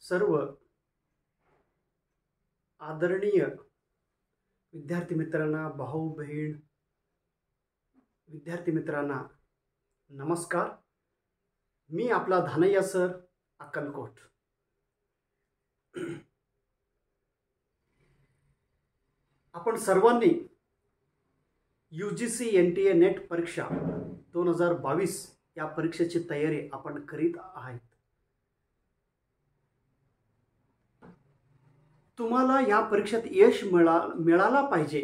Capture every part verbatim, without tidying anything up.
सर्व आदरणीय विद्यार्थी मित्रांना, भाऊ बहीण विद्यार्थी मित्रांना नमस्कार. मी आपला धानय्या सर, अक्कलकोट. आपण सर्वांनी U G C N T A NET परीक्षा दोन हजार बावीस या परीक्षेची तयारी आपण करीत आहात. तुम्हाला या परीक्षेत यश मिळा मिळाला पाहिजे.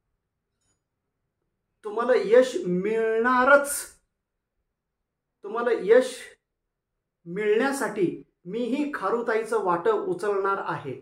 तुम्हाला यश मिळणारच. तुम्हाला यश मिळण्यासाठी मीही खारुताईचं वाटं उचलणार आहे.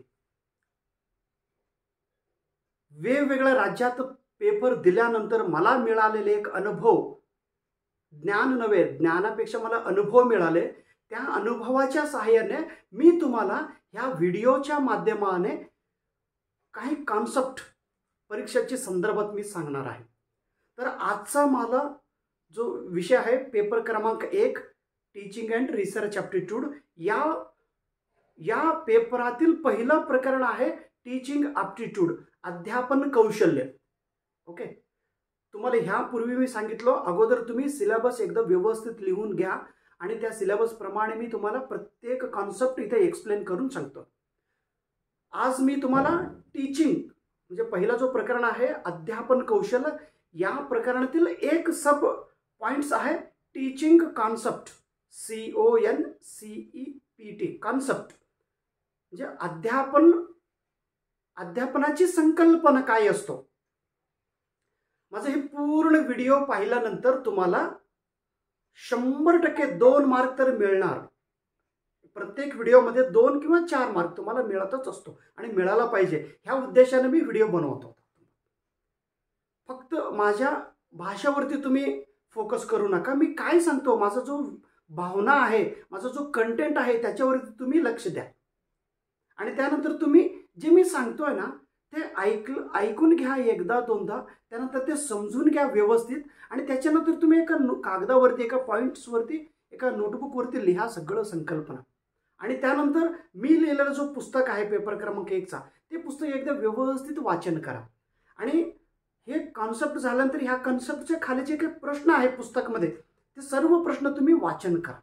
वेगवेगळ्या राज्यात पेपर दिल्यानंतर मला मिळालेले एक अनुभव, ज्ञान नव्हे, ज्ञानापेक्षा मला अनुभव मिळाले. त्या अनुभवाच्या सहाय्याने मी तुम्हाला ह्या व्हिडिओच्या माध्यमाने काही कॉन्सेप्ट परीक्षेच्या संदर्भात मी सांगणार आहे. तर आजचा मला जो विषय आहे, पेपर क्रमांक एक, टीचिंग अँड रिसर्च ॲप्टिट्यूड. या या पेपरातील पहिलं प्रकरण आहे टीचिंग ॲप्टिट्यूड, अध्यापन कौशल्य. ओके, तुम्हाला ह्यापूर्वी मी सांगितलं, अगोदर तुम्ही सिलेबस एकदम व्यवस्थित लिहून घ्या आणि त्या सिलेबस प्रमाणे मी तुम्हाला प्रत्येक कॉन्सेप्ट इथे एक्सप्लेन करून सांगतो. आज मी तुम्हाला टीचिंग म्हणजे पहिला जो प्रकरण आहे अध्यापन कौशल्य, या प्रकरणातील एक सब पॉइंट्स आहे teaching concept, C O N C E P T, concept म्हणजे अध्यापन, अध्यापनाची संकल्पना काय असतो. माझं हे पूर्ण व्हिडिओ पाहिल्यानंतर तुम्हाला शंभर टक्के दोन मार्क तर मिळणार. प्रत्येक व्हिडिओमध्ये दोन किंवा चार मार्क तुम्हाला मिळतच असतो आणि मिळाला पाहिजे ह्या उद्देशाने मी व्हिडिओ बनवतो. फक्त माझ्या भाषेवरती तुम्ही फोकस करू नका. मी काय सांगतो, माझा जो भावना आहे, माझा जो कंटेंट आहे त्याच्यावरती तुम्ही लक्ष द्या. आणि त्यानंतर तुम्ही जे मी सांगतोय ना ते ऐक ऐकून घ्या एकदा दोनदा, त्यानंतर ते समजून घ्या व्यवस्थित आणि त्याच्यानंतर तुम्ही एका कागदावरती, एका पॉईंट्सवरती, एका नोटबुकवरती लिहा सगळं संकल्पना. आणि त्यानंतर मी लिहिलेलं जो पुस्तक आहे पेपर क्रमांक एकचा, ते पुस्तक एकदा व्यवस्थित वाचन करा. आणि हे कॉन्सेप्ट झाल्यानंतर ह्या कॉन्सेप्टच्या खाली जे काही प्रश्न आहे पुस्तकामध्ये, ते सर्व प्रश्न तुम्ही वाचन करा.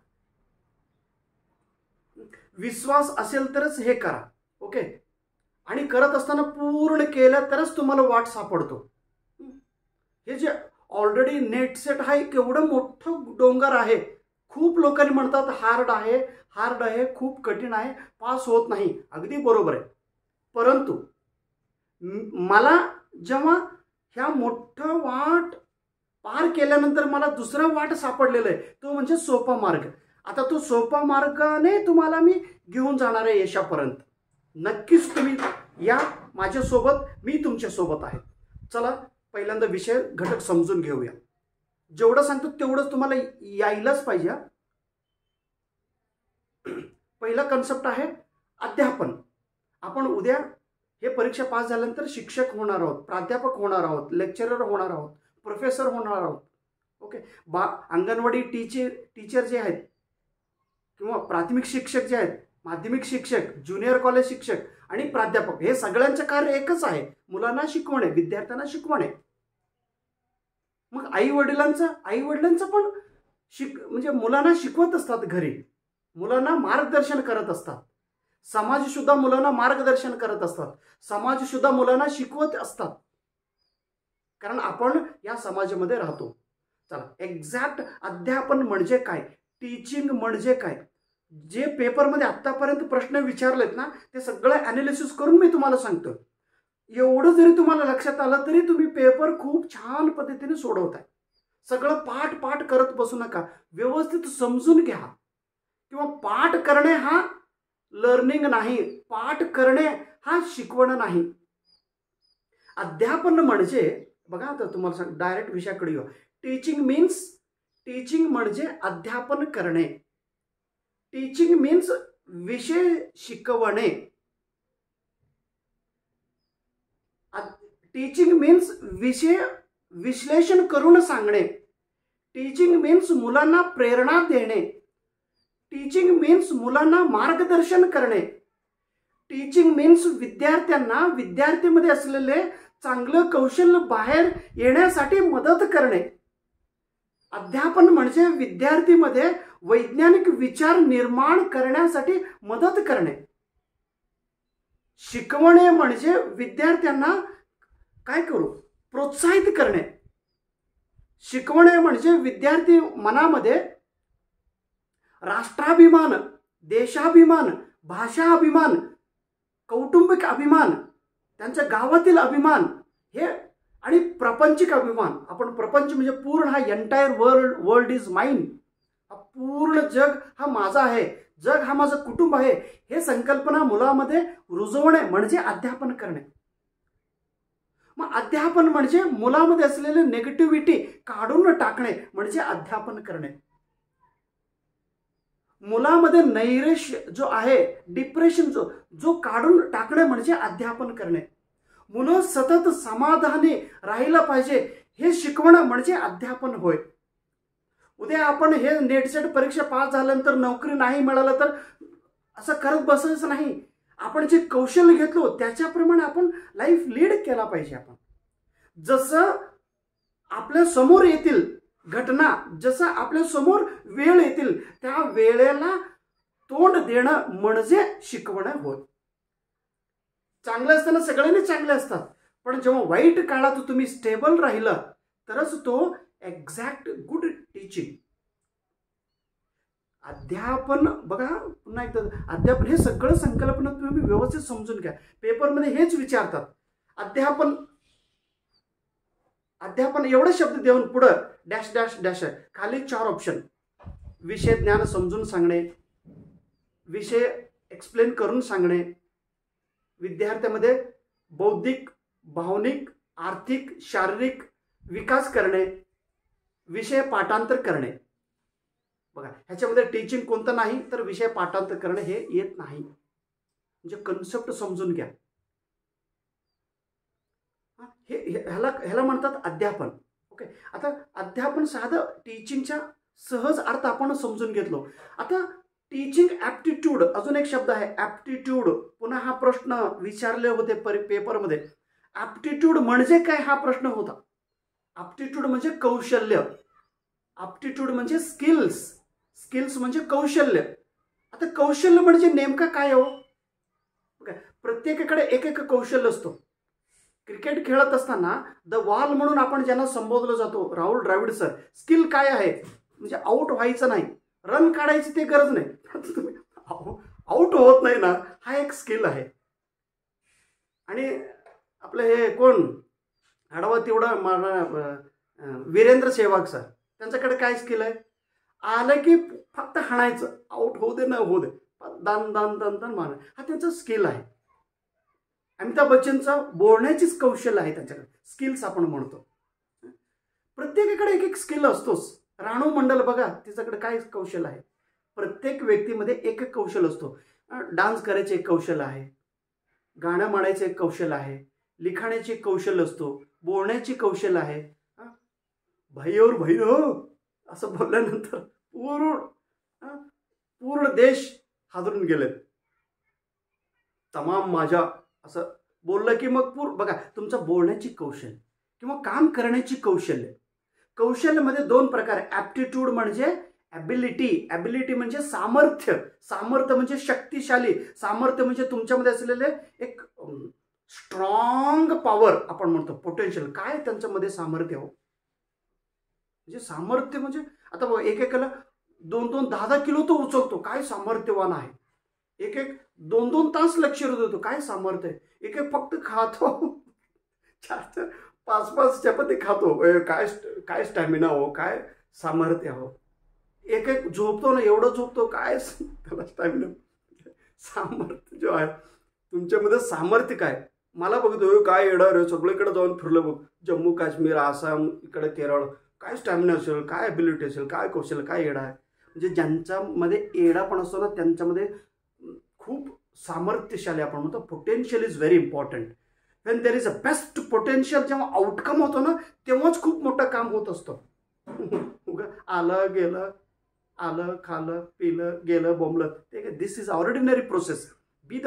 विश्वास असेल तरच हे करा. ओके, आणि करत असताना पूर्ण केलं तरच तुम्हाला वाट सापडतो. हे जे ऑलरेडी नेट सेट आहे, केवढं मोठं डोंगर आहे. खूप लोकांनी म्हणतात हार्ड आहे, हार्ड आहे, खूप कठीण आहे, पास होत नाही. अगदी बरोबर आहे. परंतु मला जेव्हा ह्या मोठं वाट पार केल्यानंतर मला दुसरा वाट सापडलेला आहे, तो म्हणजे सोपा मार्ग. आता तो सोपा मार्गाने तुम्हाला मी घेऊन जाणार आहे यशापर्यंत. नक्कीच तुम्ही या माझ्यासोबत, मी तुमच्यासोबत आहे. चला पहिल्यांदा विषय घटक समजून घेऊया. जेवढं सांगतो तेवढंच तुम्हाला यायलाच पाहिजे. पहिला कन्सेप्ट आहे अध्यापन. आपण उद्या हे परीक्षा पास झाल्यानंतर शिक्षक होणार आहोत, प्राध्यापक होणार आहोत, लेक्चरर होणार आहोत, प्रोफेसर होणार आहोत. ओके, बा अंगणवाडी टीचर टीचर जे आहेत किंवा प्राथमिक शिक्षक जे आहेत, माध्यमिक शिक्षक, ज्युनियर कॉलेज शिक्षक आणि प्राध्यापक, हे सगळ्यांचं कार्य एकच आहे, मुलांना शिकवणे, विद्यार्थ्यांना शिकवणे. मग आई वडिलांचं आई वडिलांचं पण शिक म्हणजे मुलांना शिकवत असतात घरी, मुलांना मार्गदर्शन करत असतात. समाज सुद्धा मुलांना मार्गदर्शन करत असतात, समाज सुद्धा मुलांना शिकवत असतात, कारण आपण या समाजामध्ये राहतो. चला, एक्झॅक्ट अध्यापन म्हणजे काय, टीचिंग म्हणजे काय, जे पेपरमध्ये आत्तापर्यंत प्रश्न विचारलेत ना, ते सगळं ॲनालिसिस करून मी तुम्हाला सांगतो. एवढं जरी तुम्हाला लक्षात आलं तरी तुम्ही पेपर खूप छान पद्धतीने सोडवताय. सगळं पाठ पाठ करत बसू नका, व्यवस्थित समजून घ्या. किंवा पाठ करणे हा लर्निंग नाही, पाठ करणे हा शिकवण नाही. अध्यापन म्हणजे बघा, आता तुम्हाला सांग, डायरेक्ट विषयाकडे येऊ. टीचिंग मीन्स, टीचिंग म्हणजे अध्यापन करणे. टीचिंग मीन्स विषय शिकवणे. टीचिंग मीन्स विषय विश्लेषण करून सांगणे. टीचिंग मीन्स मुलांना प्रेरणा देणे. टीचिंग मीन्स मुलांना मार्गदर्शन करणे. टीचिंग मीन्स विद्यार्थ्यांना विद्यार्थीमध्ये असलेले चांगलं कौशल्य बाहेर येण्यासाठी मदत करणे. अध्यापन म्हणजे विद्यार्थीमध्ये वैज्ञानिक विचार निर्माण करण्यासाठी मदत करणे. शिकवणे म्हणजे विद्यार्थ्यांना काय करू प्रोत्साहित करणे. शिकवणे म्हणजे विद्यार्थी मनामध्ये राष्ट्राभिमान, देशाभिमान, भाषा अभिमान, कौटुंबिक अभिमान, त्यांच्या गावातील अभिमान हे आणि प्रापंचिक अभिमान. आपण प्रपंच म्हणजे पूर्ण हा entire world world is mine. पूर्ण जग हा माझा आहे, जग हा माझं कुटुंब आहे, हे संकल्पना मुलामध्ये रुजवणे म्हणजे अध्यापन करणे. मग अध्यापन म्हणजे मुलामध्ये असलेले नेगेटिव्हिटी काढून टाकणे म्हणजे अध्यापन करणे. मुलामध्ये नैराश्य जो आहे, डिप्रेशन जो जो काढून टाकणे म्हणजे अध्यापन करणे. मुलं सतत समाधानी राहिलं पाहिजे हे शिकवणं म्हणजे अध्यापन होय. उद्या आपण हे नेट सेट परीक्षा पास झाल्यानंतर नोकरी नाही मिळालं तर असं करत बसायचं नाही. आपण जे कौशल्य घेतलो त्याच्याप्रमाणे आपण लाईफ लीड केला पाहिजे. आपण जसं आपल्या समोर येतील घटना, जसं आपल्या समोर वेळ येतील त्या वेळेला तोंड देणं म्हणजे शिकवणं होय. चांगलं असताना सगळ्यांनी चांगले असतात, पण जेव्हा वाईट काळात तुम्ही स्टेबल राहिलं तरच तो एक्झॅक्ट गुड टीचिंग. अध्यापन बघा पुन्हा एकदा, अध्यापन हे सगळं संकल्पना तुम्ही व्यवस्थित समजून घ्या. पेपरमध्ये हेच विचारतात. अध्यापन अध्यापन एवढे शब्द देऊन पुढं डॅश डॅश डॅश आहे, खाली चार ऑप्शन. विषय ज्ञान समजून सांगणे, विषय एक्सप्लेन करून सांगणे, विद्यार्थ्यामध्ये बौद्धिक, भावनिक, आर्थिक, शारीरिक विकास करणे, विषय पाठांतर करणे. बघा ह्याच्यामध्ये टीचिंग कोणतं नाही तर विषय पाठांतर करणे हे येत नाही. म्हणजे कन्सेप्ट समजून घ्या. हे ह्याला ह्याला म्हणतात अध्यापन. ओके, आता अध्यापन साधं टीचिंगच्या सहज अर्थ आपण समजून घेतलो. आता टीचिंग ॲप्टिट्यूड अजून एक शब्द आहे ॲप्टिट्यूड. पुन्हा हा प्रश्न विचारले होते पेपरमध्ये. ॲप्टिट्यूड म्हणजे काय हा प्रश्न होता. ॲप्टिट्यूड म्हणजे कौशल्य, ॲप्टिट्यूड म्हणजे स्किल्स, स्किल्स म्हणजे कौशल्य. आता कौशल्य म्हणजे नेमकं काय हो. प्रत्येकाकडे एक एक कौशल्य असतो. क्रिकेट खेळत असताना द वॉल म्हणून आपण ज्यांना संबोधलं जातो राहुल द्रविड सर, स्किल काय आहे म्हणजे आउट व्हायचं नाही, रन काढायची ते गरज नाही, आउट होत नाही ना, हा एक स्किल आहे. आणि आपलं हे कोण आडवा तेवढा वीरेंद्र सेहवाग सर, त्यांच्याकडे काय स्किल आहे, आलं की फक्त हाणायचं, आउट होऊ दे न होऊ दे, दान दान दान दान मार, हा त्यांचा स्किल आहे. अमिताभ बच्चनचा बोलण्याचीच कौशल्य आहे त्यांच्याकडे, स्किल्स आपण म्हणतो. प्रत्येकाकडे एक एक स्किल असतोच. राणू मंडल बघा तिच्याकडे काय कौशल्य आहे. प्रत्येक व्यक्तीमध्ये एक एक कौशल्य असतो. डान्स करायचे एक कौशल्य आहे, गाणं म्हणायचे एक कौशल्य आहे, लिखाणाचे एक कौशल्य असतो, बोलण्याची कौशल्य आहे. भाई और बहिणो असं बोलल्यानंतर पूर्ण पूर्ण देश हादरून गेले. तमाम माझ्या असं बोललं की मग पूर्ण बघा तुमचं बोलण्याची कौशल्य किंवा काम करण्याची कौशल्य. कौशल्यामध्ये दोन प्रकार आहे. ॲप्टिट्यूड म्हणजे ॲबिलिटी, ॲबिलिटी म्हणजे सामर्थ्य, सामर्थ्य म्हणजे शक्तिशाली, सामर्थ्य म्हणजे तुमच्यामध्ये असलेले एक स्ट्रॉंग पॉवर आपण म्हणतो, पोटेन्शियल. काय त्यांच्यामध्ये सामर्थ्य हो, म्हणजे सामर्थ्य म्हणजे आता बघा एक एकाला दोन दोन दहा दहा किलो तो उचलतो, काय सामर्थ्यवान आहे. एक एक दोन दोन तास लक्ष देतो, काय सामर्थ्य आहे. एक एक फक्त खातो, चार चार पाच पाच चपाती खातो, काय काय स्टॅमिना हो, काय सामर्थ्य हो. एक एक झोपतो ना, एवढं झोपतो, काय त्याला स्टॅमिना. सामर्थ्य जो आहे तुमच्यामध्ये, सामर्थ्य काय. मला बघतो काय येडा रे, सगळीकडे जाऊन फिरलं बघ, जम्मू काश्मीर, आसाम, इकडे केरळ, काय स्टॅमिना असेल, काय ॲबिलिटी असेल, काय कौशल्य, काय येडा आहे. म्हणजे ज्यांच्यामध्ये येडा पण असतो ना त्यांच्यामध्ये खूप सामर्थ्यशाली आपण म्हणतो. Potential is very important. When there is a best potential, जेव्हा आउटकम होतो ना तेव्हाच खूप मोठं काम होत असतं. आलं गेलं, आलं खालं पिलं गेलं बोंबलं, ते this is ordinary process. Be the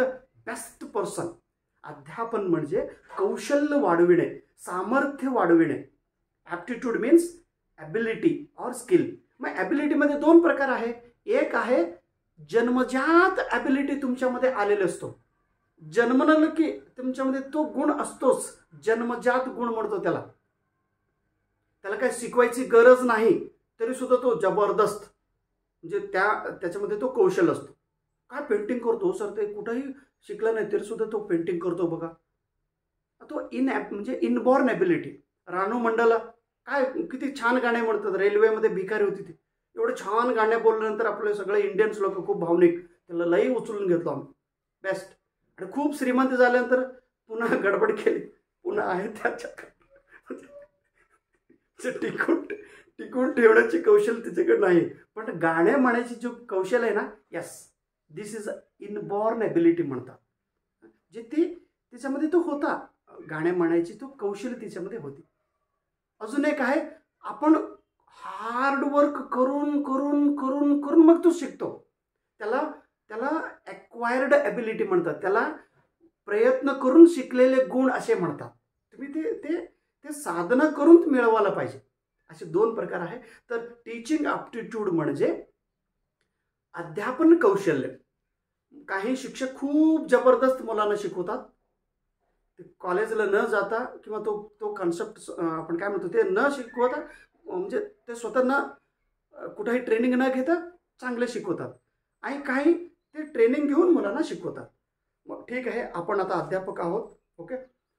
best person. अध्यापन म्हणजे कौशल्य वाढविणे, सामर्थ्य वाढविणे. ॲप्टिट्यूड मीन्स ॲबिलिटी और स्किल. मग ॲबिलिटीमध्ये दोन प्रकार आहे. एक आहे जन्मजात ॲबिलिटी तुमच्यामध्ये आलेले असतो. जन्मलं की तुमच्यामध्ये तो गुण असतोच, जन्मजात गुण म्हणतो त्याला. त्याला काय शिकवायची गरज नाही तरी सुद्धा तो जबरदस्त, म्हणजे त्या त्याच्यामध्ये तो कौशल्य असतो. काय पेंटिंग करतो सर, ते कुठंही शिकला नाही तरी सुद्धा तो पेंटिंग करतो बघा. तो इन म्हणजे इनबॉर्न ॲबिलिटी. रानू मंडला काय किती छान गाणे म्हणतात. रेल्वेमध्ये भिकारी होती ती, एवढं छान गाणे बोलल्यानंतर आपले सगळे इंडियन्स लोक खूप भावनिक, त्याला लई उचलून घेतलो आम्ही, बेस्ट. आणि खूप श्रीमंत झाल्यानंतर पुन्हा गडबड केली, पुन्हा आहे त्याच्या टिकून टिकून ठेवण्याची कौशल्य तिच्याकडे नाही. पण गाणे म्हणायची जो कौशल्य आहे ना, yes, this is inborn ability म्हणतात. जे ती तिच्यामध्ये तो होता, गाणे म्हणायची तो कौशल्य तिच्यामध्ये होती. अजून एक आहे, आपण हार्डवर्क करून करून करून करून मग तो शिकतो. त्याला त्याला ॲक्वायर्ड ॲबिलिटी म्हणतात. त्याला प्रयत्न करून शिकलेले गुण असे म्हणतात. तुम्ही ते ते ते साधना करून मिळवायला पाहिजे. असे दोन प्रकार आहे. तर टीचिंग ॲप्टिट्यूड म्हणजे अध्यापन कौशल्य. काही शिक्षक खूप जबरदस्त मुलांना शिकवतात, कॉलेजला न जाता किंवा तो तो कॉन्सेप्ट आपण काय म्हणतो ते न शिकवता, म्हणजे ते स्वतः न कुठेही ट्रेनिंग न घेता चांगले शिकवतात. आणि काही ते ट्रेनिंग घेऊन मुलांना शिकवतात. मग ठीक आहे, आपण आता अध्यापक आहोत, ओके.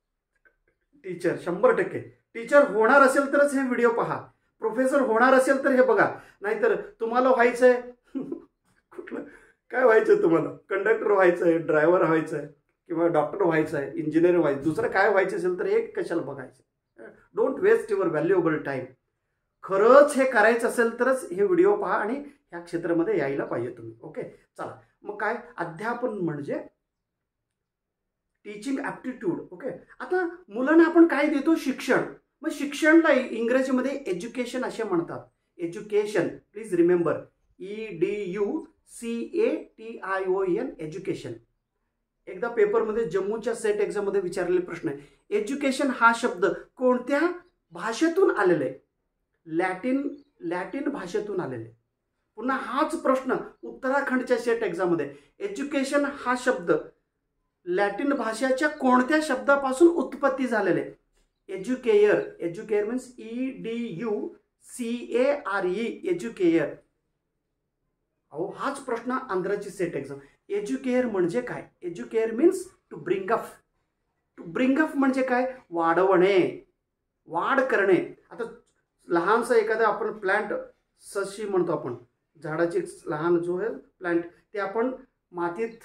टीचर शंभर टक्के टीचर होणार असेल तरच हे व्हिडिओ पहा. प्रोफेसर होणार असेल तर हे बघा. नाहीतर तुम्हाला व्हायचंय कुठलं काय व्हायचं, तुम्हाला कंडक्टर व्हायचं आहे, ड्रायव्हर व्हायचं आहे, किंवा डॉक्टर व्हायचं आहे, इंजिनियर व्हायचं, दुसरं काय व्हायचं असेल तर हे कशाला बघायचं. Don't waste your valuable time. खरंच हे करायचं असेल तरच हे व्हिडिओ पहा आणि ह्या क्षेत्रामध्ये यायला पाहिजे तुम्ही, ओके. चला, मग काय अध्यापन म्हणजे टीचिंग ॲप्टिट्यूड, ओके. आता मुलांना आपण काय देतो, शिक्षण. मग शिक्षणला इंग्रजीमध्ये एज्युकेशन असे म्हणतात. Education, please remember, E D U C A T I O N, education. एकदा पेपरमध्ये जम्मूच्या सेट एक्झाममध्ये विचारलेले प्रश्न आहे, एज्युकेशन हा शब्द कोणत्या भाषेतून आलेला आहे? लॅटिन लॅटिन भाषेतून आलेले. पुन्हा हाच प्रश्न उत्तराखंडच्या सेट एक्झाममध्ये, एज्युकेशन हा शब्द लॅटिन भाषेच्या कोणत्या शब्दापासून उत्पत्ती झालेले? Educare. Educare means E D U C A R E, educare. अहो हाच प्रश्न आंध्राची सेट एक्झाम. एज्युकेयर म्हणजे काय? Educare means to bring up. To bring up म्हणजे काय? वाढवणे, वाढ करणे. आता लहानसा एखादा आपण प्लांट, सशी म्हणतो आपण, झाडाची लहान जो आहे प्लांट, ते आपण मातीत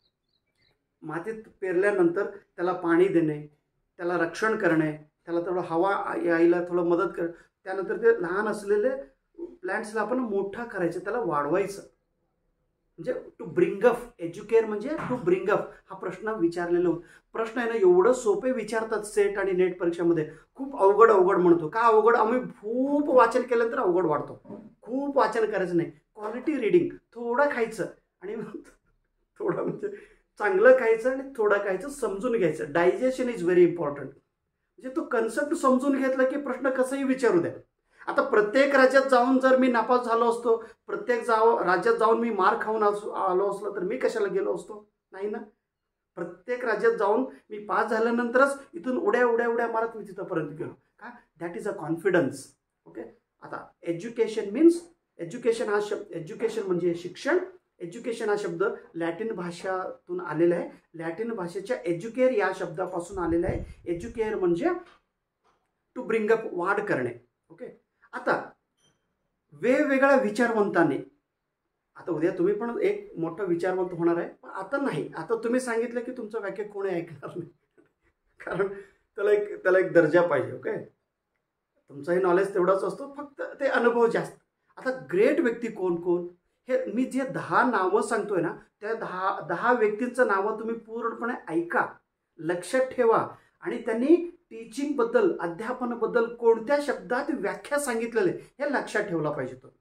मातीत पेरल्यानंतर त्याला पाणी देणे, त्याला रक्षण करणे, त्याला थोडं हवा यायला थोडं मदत कर, त्यानंतर ते लहान असलेले प्लांट्सला आपण मोठा करायचं, त्याला वाढवायचं, म्हणजे टू ब्रिंग अप. एज्युकेअर म्हणजे टू ब्रिंग अप. हा प्रश्न विचारलेला होता. प्रश्न आहे ना एवढं सोपे विचारतात सेट आणि नेट परीक्षेमध्ये, खूप अवघड अवघड म्हणतो. का अवघड? आम्ही खूप वाचन केल्यानंतर अवघड वाढतो. खूप वाचन करायचं नाही, क्वालिटी रिडिंग, थोडं खायचं आणि थोडं म्हणजे चांगलं खायचं आणि थोडं खायचं, समजून घ्यायचं. Digestion is very important. म्हणजे तो कन्सेप्ट समजून घेतला की प्रश्न कसंही विचारू द्या. आता प्रत्येक राज्यात जाऊन जर मी नापास झालो असतो, प्रत्येक जाव राज्यात जाऊन मी मार खाऊन आलो असलो तर मी कशाला गेलो असतो? नाही ना. प्रत्येक राज्यात जाऊन मी पास झाल्यानंतरच इथून उड्या उड्या उड्या मारत मी तिथंपर्यंत गेलो. का? That is a confidence, okay. आता एज्युकेशन मीन्स, एज्युकेशन हा शब्द, एज्युकेशन म्हणजे शिक्षण. एज्युकेशन हा शब्द लॅटिन भाषातून आलेला आहे. लॅटिन भाषेच्या एज्युकेअर या शब्दापासून आलेला आहे. एज्युकेअर म्हणजे टू ब्रिंग अप, वाढ करणे, ओके. आता वेगवेगळ्या विचारवंतांनी, आता उद्या तुम्ही पण एक मोठा विचारवंत होणार आहे, पण आता नाही. आता तुम्ही सांगितलं की तुमचं वाक्य कोणी ऐकणार नाही, कारण त्याला एक त्याला एक दर्जा पाहिजे, ओके. तुमचंही नॉलेज तेवढाच असतो, फक्त ते अनुभव जास्त. आता ग्रेट व्यक्ती कोण कोण, हे मी जे दहा नावं सांगतोय ना, त्या दहा दहा व्यक्तींचं नावं तुम्ही पूर्णपणे ऐका, लक्षात ठेवा. आणि त्यांनी टीचिंगबद्दल, अध्यापनाबद्दल कोणत्या शब्दात व्याख्या सांगितलेले हे लक्षात ठेवला पाहिजे. तो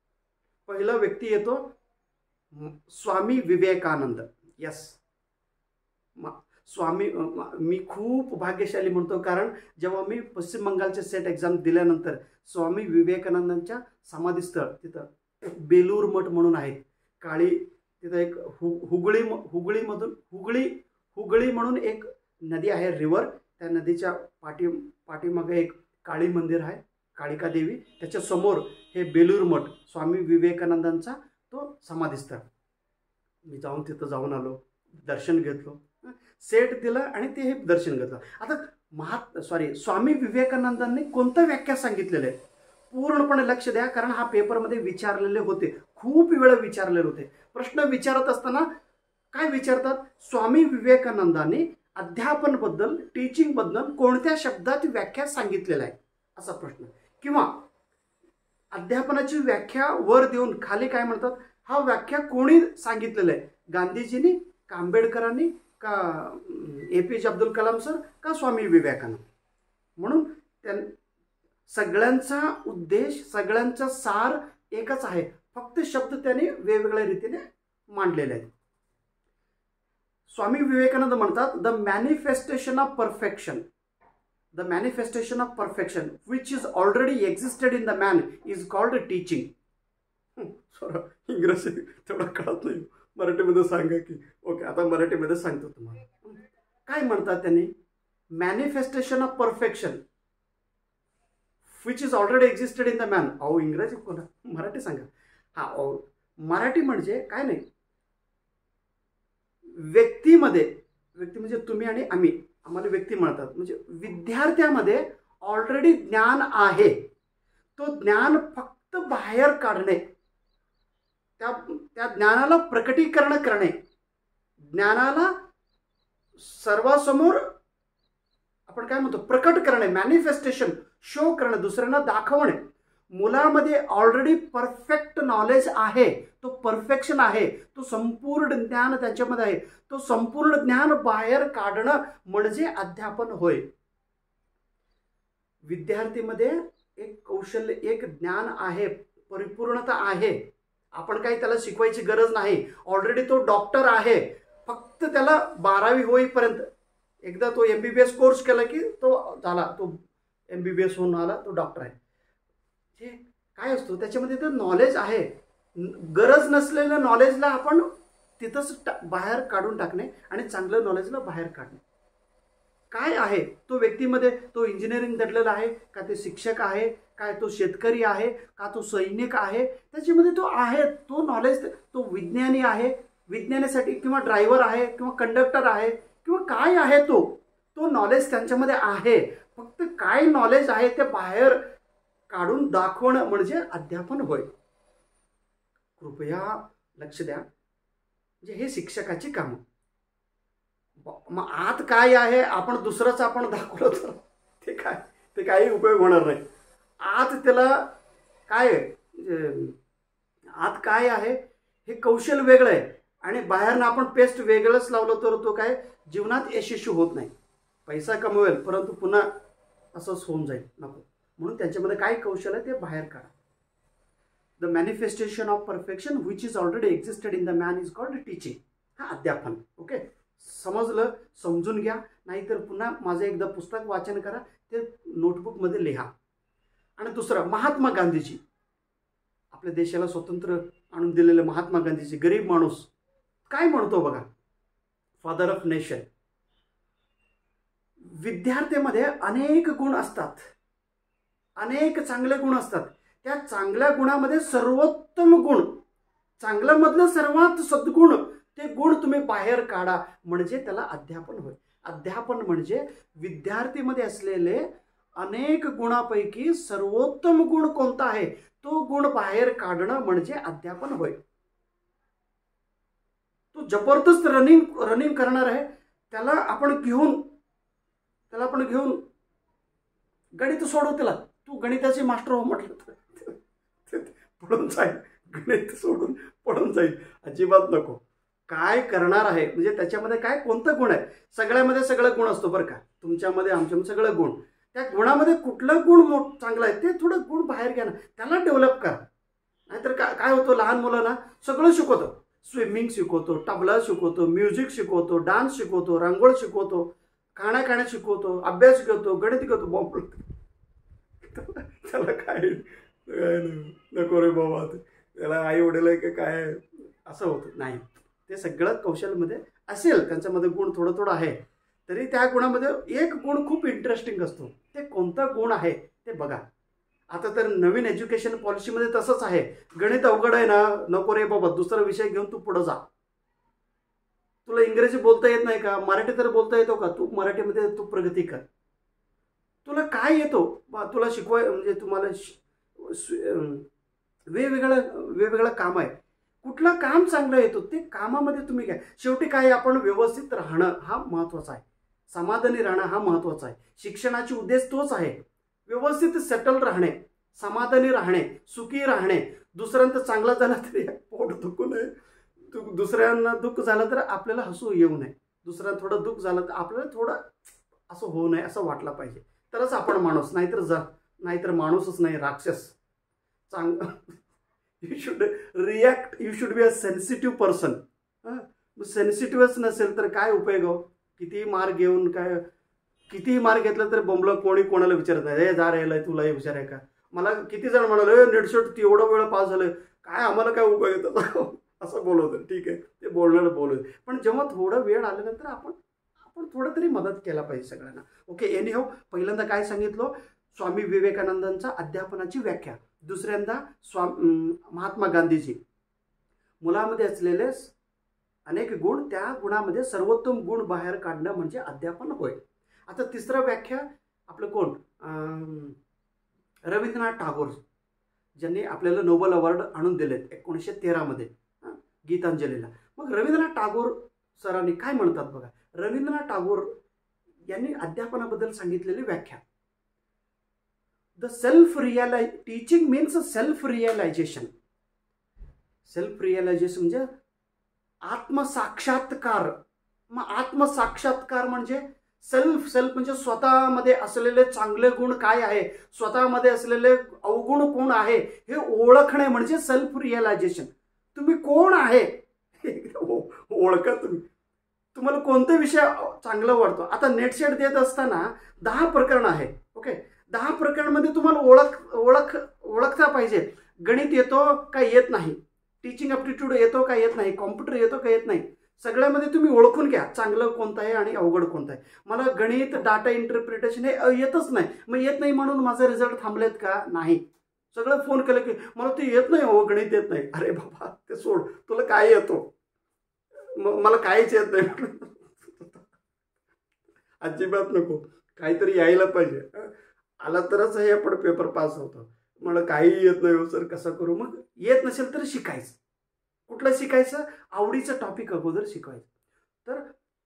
पहिला व्यक्ती येतो स्वामी विवेकानंद. यस, स्वामी मी खूप भाग्यशाली म्हणतो, कारण जेव्हा मी पश्चिम बंगालचे सेट एक्झाम दिल्यानंतर स्वामी विवेकानंदांच्या समाधीस्थळ तिथं बेलूर मठ म्हणून आहेत, काळी तिथं एक हु हुगळी हुगळीमधून हुगळी हुगळी म्हणून एक नदी आहे, रिवर. त्या नदीच्या पाठी पाठीमागे एक काळी मंदिर आहे, काळिका देवी. त्याच्या समोर हे बेलूर मठ, स्वामी विवेकानंदांचा तो समाधीस्थळ. मी जाऊन तिथं जाऊन आलो, दर्शन घेतलो, सेट दिलं आणि ते हे दर्शन घेतलं. आता महा सॉरी स्वामी विवेकानंदांनी कोणतं व्याख्या सांगितलेलं आहे पूर्णपणे लक्ष द्या, कारण हा पेपरमध्ये विचारलेले होते, खूप वेळा विचारलेले होते. प्रश्न विचारत असताना काय विचारतात, स्वामी विवेकानंदांनी अध्यापन बद्दल, टीचिंग बद्दल कोणत्या शब्दात व्याख्या सांगितलेला आहे असा प्रश्न. किंवा अध्यापनाची व्याख्या वर देऊन खाली काय म्हणतात, हा व्याख्या कोणी सांगितलेलं आहे, गांधीजींनी का आंबेडकरांनी का ए पी जे अब्दुल कलाम सर का स्वामी विवेकानंद. म्हणून त्या सगळ्यांचा उद्देश, सगळ्यांचा सार एकच आहे, फक्त शब्द त्यांनी वेगवेगळ्या रीतीने मांडलेले आहेत. स्वामी विवेकानंद म्हणतात, the manifestation of perfection the manifestation of perfection which is already existed in the man is called teaching. Sorry इंग्रजी तेवढं कळत नाही, मराठीमध्ये सांगा की. ओके, आता मराठीमध्ये सांगतो तुम्हाला. काय म्हणतात त्यांनी, manifestation of perfection which is already existed in the man. अहो इंग्रजी कोणा, मराठी सांगा. हा मराठी म्हणजे काय नाही, व्यक्तीमध्ये, व्यक्ती म्हणजे तुम्ही आणि आम्ही, आम्हाला व्यक्ती म्हणतात, म्हणजे विद्यार्थ्यामध्ये ऑलरेडी ज्ञान आहे, तो ज्ञान फक्त बाहेर काढणे, त्या त्या ज्ञानाला प्रकटीकरण करणे, ज्ञानाला सर्वांसमोर आपण काय म्हणतो प्रकट करणे, मॅनिफेस्टेशन, शो करणे, दुसऱ्यांना दाखवणे. मुलामध्ये ऑलरेडी परफेक्ट नॉलेज आहे, तो परफेक्शन आहे, तो संपूर्ण ज्ञान त्याच्यामध्ये आहे, तो संपूर्ण ज्ञान बाहेर काढणं म्हणजे अध्यापन होय. विद्यार्थीमध्ये एक कौशल्य, एक ज्ञान आहे, परिपूर्णता आहे, आपण काही त्याला शिकवायची गरज नाही, ऑलरेडी तो डॉक्टर आहे, फक्त त्याला बारावी होईपर्यंत एकदा तो M B B S course केला की तो झाला, तो एम बी बी एस होऊन आला, तो डॉक्टर आहे. हे काय असतो त्याच्यामध्ये तर नॉलेज आहे, गरज नसलेल्या नॉलेजला आपण तिथंच बाहेर काढून टाकणे आणि चांगलं नॉलेजला बाहेर काढणे. काय आहे तो व्यक्तीमध्ये, तो इंजिनिअरिंग दडलेला आहे का, ते शिक्षक आहे काय, तो शेतकरी आहे का, तो सैनिक आहे, त्याच्यामध्ये तो आहे, तो नॉलेज, तो विज्ञानी आहे, विज्ञानासाठी किंवा ड्रायव्हर आहे किंवा कंडक्टर आहे किंवा काय आहे, तो तो नॉलेज त्यांच्यामध्ये आहे, फक्त काय नॉलेज आहे ते बाहेर काढून दाखवणं म्हणजे अध्यापन होय. कृपया लक्ष द्या, म्हणजे हे शिक्षकाची कामं. मग आत काय आहे आपण दुसरंच आपण दाखवलं तर ते काय, ते काही उपयोग होणार नाही. आत त्याला काय आत काय आहे हे कौशल्य वेगळं आहे आणि बाहेरनं आपण पेस्ट वेगळंच लावलं तर तो काय जीवनात यशस्वी होत नाही. पैसा कमवेल परंतु पुन्हा असंच होऊन जाईल, नको. म्हणून त्यांच्यामध्ये काय कौशल्य आहे ते बाहेर काढा. The manifestation of perfection which is already existed in the man is called teaching. हा अध्यापन. ओके, समजलं, समजून घ्या, नाहीतर पुन्हा माझं एकदा पुस्तक वाचन करा, ते नोटबुकमध्ये लिहा. आणि दुसरं, महात्मा गांधीजी, आपल्या देशाला स्वतंत्र आणून दिलेले महात्मा गांधीजी, गरीब माणूस काय म्हणतो बघा, फादर ऑफ नेशन. विद्यार्थ्यामध्ये अनेक गुण असतात, अनेक चांगले गुण असतात. त्या चांगल्या गुणामध्ये सर्वोत्तम गुण, चांगल्यामधलं सर्वात सद्गुण, ते गुण तुम्ही बाहेर काढा म्हणजे त्याला अध्यापन होय. अध्यापन म्हणजे विद्यार्थीमध्ये असलेले अनेक गुणापैकी सर्वोत्तम गुण कोणता आहे तो गुण बाहेर काढणं म्हणजे अध्यापन होय. तो जबरदस्त रनिंग रनिंग करणार आहे, त्याला आपण घेऊन त्याला आपण घेऊन गणित सोडव, त्याला तू गणिताचे मास्टर हो म्हटलं तर पडून जाईल, गणित सोडून पडून जाईल. अजिबात नको. काय करणार आहे म्हणजे त्याच्यामध्ये काय कोणतं गुण आहे, सगळ्यामध्ये सगळं गुण असतो बरं का, तुमच्यामध्ये आमच्यामध्ये सगळं गुण. त्या गुणामध्ये कुठलं गुण मोठ चांगलं आहे ते थोडं गुण बाहेर घ्या ना, त्याला डेव्हलप करा. नाहीतर काय काय होतं, लहान मुलांना सगळं शिकवतं, स्विमिंग शिकवतो, तबला शिकवतो, म्युझिक शिकवतो, डान्स शिकवतो, रांगोळ शिकवतो, खाणा खाणं शिकवतो, अभ्यास शिकवतो, गणित शिकवतो. बॉम्ब त्याला काय नको रे बाबा, त्याला आई वडील आहे का काय असं होतं नाही. ते सगळं कौशल्यामध्ये असेल, त्यांच्यामध्ये गुण थोडं थोडं आहे, तरी त्या गुणामध्ये एक गुण खूप इंटरेस्टिंग असतो. ते कोणता गुण आहे ते बघा. आता तर नवीन एज्युकेशन पॉलिसीमध्ये तसंच आहे. गणित अवघड आहे ना, नको रे बाबा, दुसरा विषय घेऊन तू पुढे जा. तुला इंग्रजी बोलता येत नाही का, मराठी तर बोलता येतो का, तू मराठीमध्ये तू प्रगती कर. तुला काय येतो तुला शिकवाय, म्हणजे तुम्हाला वेगवेगळं वेगवेगळं काम आहे, कुठलं काम चांगलं येतो ते कामामध्ये तुम्ही घ्या. शेवटी काय, आपण व्यवस्थित राहणं हा महत्त्वाचा आहे, समाधानी राहणं हा महत्त्वाचा आहे. शिक्षणाची उद्देश तोच आहे, व्यवस्थित सेटल राहणे, समाधानी राहणे, सुखी राहणे. दुसऱ्यांचं चांगलं झालं तरी पोट दुखू नये, दुसऱ्यांना दुःख झालं तर आपल्याला हसू येऊ नये, दुसऱ्यांना थोडं दुःख झालं तर आपल्याला थोडं असं होऊ नये, असं वाटलं पाहिजे, तरच आपण माणूस. नाहीतर जा नाहीतर माणूसच नाही, राक्षस. चांग you should react, you should be a sensitive person. सेन्सिटिव्हच नसेल तर काय उपयोग हो. कितीही मार्क घेऊन काय, कितीही मार्क घेतलं तर बोंबलं कोणी कोणाला विचारत नाही, हे जा राहिलंय तुला हे हुशार आहे का. मला किती जण म्हणाले नेटशॉट एवढं वेळ पास झालं, काय आम्हाला काय उपयोग येतो असं बोलवतं. ठीक आहे, ते बोलणं बोलत, पण जेव्हा थोडं वेळ आल्यानंतर आपण आपण थोडं तरी मदत केला पाहिजे सगळ्यांना. ओके, एनी हो, पहिल्यांदा काय सांगितलं, स्वामी विवेकानंदांचा अध्यापनाची व्याख्या. दुसऱ्यांदा स्वा महात्मा गांधीजी, मुलामध्ये असलेले अनेक गुण, त्या गुणामध्ये सर्वोत्तम गुण बाहेर काढणं म्हणजे अध्यापन होय. आता तिसरा व्याख्या आपलं कोण, रवींद्रनाथ टागोर, ज्यांनी आपल्याला नोबेल अवॉर्ड आणून दिलेत एकोणीसशे तेरामध्ये गीतांजलीला. मग रवींद्रनाथ टागोर सरांनी काय म्हणतात बघा. रवींद्रनाथ टागोर यांनी अध्यापनाबद्दल सांगितलेली व्याख्या, the self realize teaching means self realization. Self realization म्हणजे आत्मसाक्षात्कार. मग आत्मसाक्षात्कार म्हणजे सेल्फ सेल्फ म्हणजे स्वतःमध्ये असलेले चांगले गुण काय आहे, स्वतःमध्ये असलेले अवगुण कोण आहे हे ओळखणे म्हणजे सेल्फ रिअलायझेशन. तुम्ही कोण आहे ओळखा. तुम्ही तुम्हाला कोणता विषय चांगला वाटतो. आता नेटसेट देत असताना दहा प्रकरण आहे. ओके, दहा प्रकरणामध्ये तुम्हाला ओळख ओळख ओळखता पाहिजे. गणित येतो का येत नाही, टीचिंग ॲप्टिट्यूड येतो का येत नाही, कॉम्प्युटर येतो का येत नाही, सगळ्यामध्ये तुम्ही ओळखून घ्या चांगलं कोणतं आहे आणि अवघड कोणतं आहे. मला गणित, डाटा इंटरप्रिटेशन हे येतच नाही, मग येत नाही म्हणून माझे रिझल्ट थांबलेत का, नाही. सगळं फोन केलं की मला ते येत नाही हो, गणित येत नाही. अरे बाबा ते सोड, तुला काय येतो, मला काहीच येत नाही. अजिबात नको, काहीतरी यायला पाहिजे, आला तरच हे आपण पेपर पास होतो. मला काही येत नाही हो सर, कसं करू. मग येत नसेल तर शिकायचं. कुठलं शिकायचं, आवडीचं टॉपिक अगोदर शिकवायचं. तर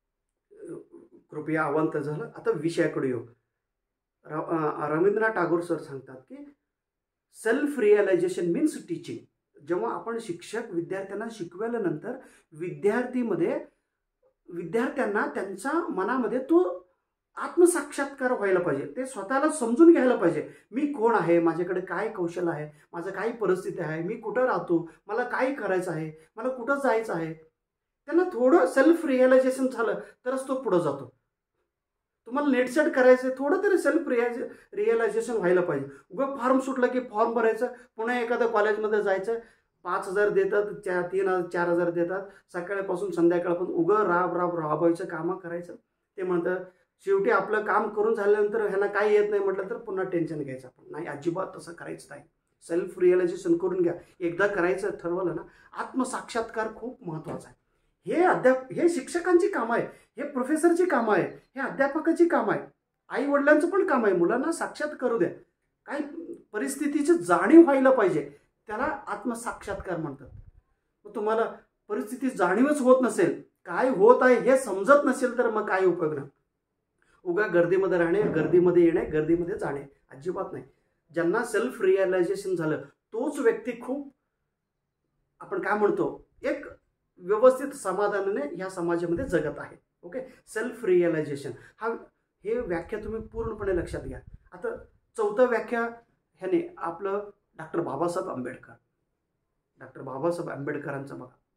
कृपया आव्हान तर झालं. आता विषयाकडे येऊ. रवींद्रनाथ टागोर सर सांगतात की सेल्फ रिअलायझेशन मीन्स टीचिंग. जेव्हा आपण शिक्षक विद्यार्थ्यांना शिकवल्यानंतर विद्यार्थीमध्ये विद्यार्थ्यांना त्यांच्या मनामध्ये तो आत्मसाक्षात्कार व्हायला पाहिजे. ते स्वतःला समजून घ्यायला पाहिजे, मी कोण आहे, माझ्याकडे काय कौशल्य आहे, माझं काय परिस्थिती आहे, मी कुठं राहतो, मला काय करायचं आहे, मला कुठं जायचं आहे. त्यांना थोडं सेल्फ रिअलायझेशन झालं तरच तो पुढं जातो. तुम्हाला नेटसेट करायचं, थोडं तरी सेल्फ रिअलायझे रिअलायझेशन व्हायला पाहिजे. उगं फॉर्म सुटला की फॉर्म भरायचं, पुन्हा एखाद्या कॉलेजमध्ये जायचं, पाच हजार देतात, चार तीन हजार चार हजार देतात, सकाळपासून संध्याकाळपर्यंत उगं राब राब राबायचं, कामं करायचं. ते म्हणतात शेवटी आपलं काम करून झाल्यानंतर ह्यांना काही येत नाही म्हटलं तर पुन्हा टेन्शन घ्यायचं आपण. नाही, अजिबात तसं करायचं नाही. सेल्फ रिअलायझेशन करून घ्या. एकदा करायचं ठरवलं ना, आत्मसाक्षात्कार खूप महत्त्वाचा आहे. हे अध्याप हे शिक्षकांची कामं आहे, हे प्रोफेसरची कामं आहे, हे अध्यापकाची कामं आहे, आई वडिलांचं पण काम आहे. मुलांना साक्षात करू द्या. काही परिस्थितीची जाणीव व्हायला पाहिजे, त्याला आत्मसाक्षात्कार म्हणतात. मग तुम्हाला परिस्थिती जाणीवच होत नसेल, काय होत आहे हे समजत नसेल तर मग काय उपयोग नाही. उगा गर्दीमध्ये राहणे, गर्दीमध्ये येणे, गर्दीमध्ये जाणे अजिबात नाही. ज्यांना सेल्फ रिअलायझेशन झालं तोच व्यक्ती खूप आपण काय म्हणतो एक व्यवस्थित समाधानाने ह्या समाजामध्ये जगत आहे. ओके, सेल्फ रिअलायझेशन हा हे व्याख्या तुम्ही पूर्णपणे लक्षात घ्या. आता चौथा व्याख्या ह्याने आपलं डॉक्टर बाबासाहेब आंबेडकर डॉक्टर बाबासाहेब आंबेडकरांचं बघा,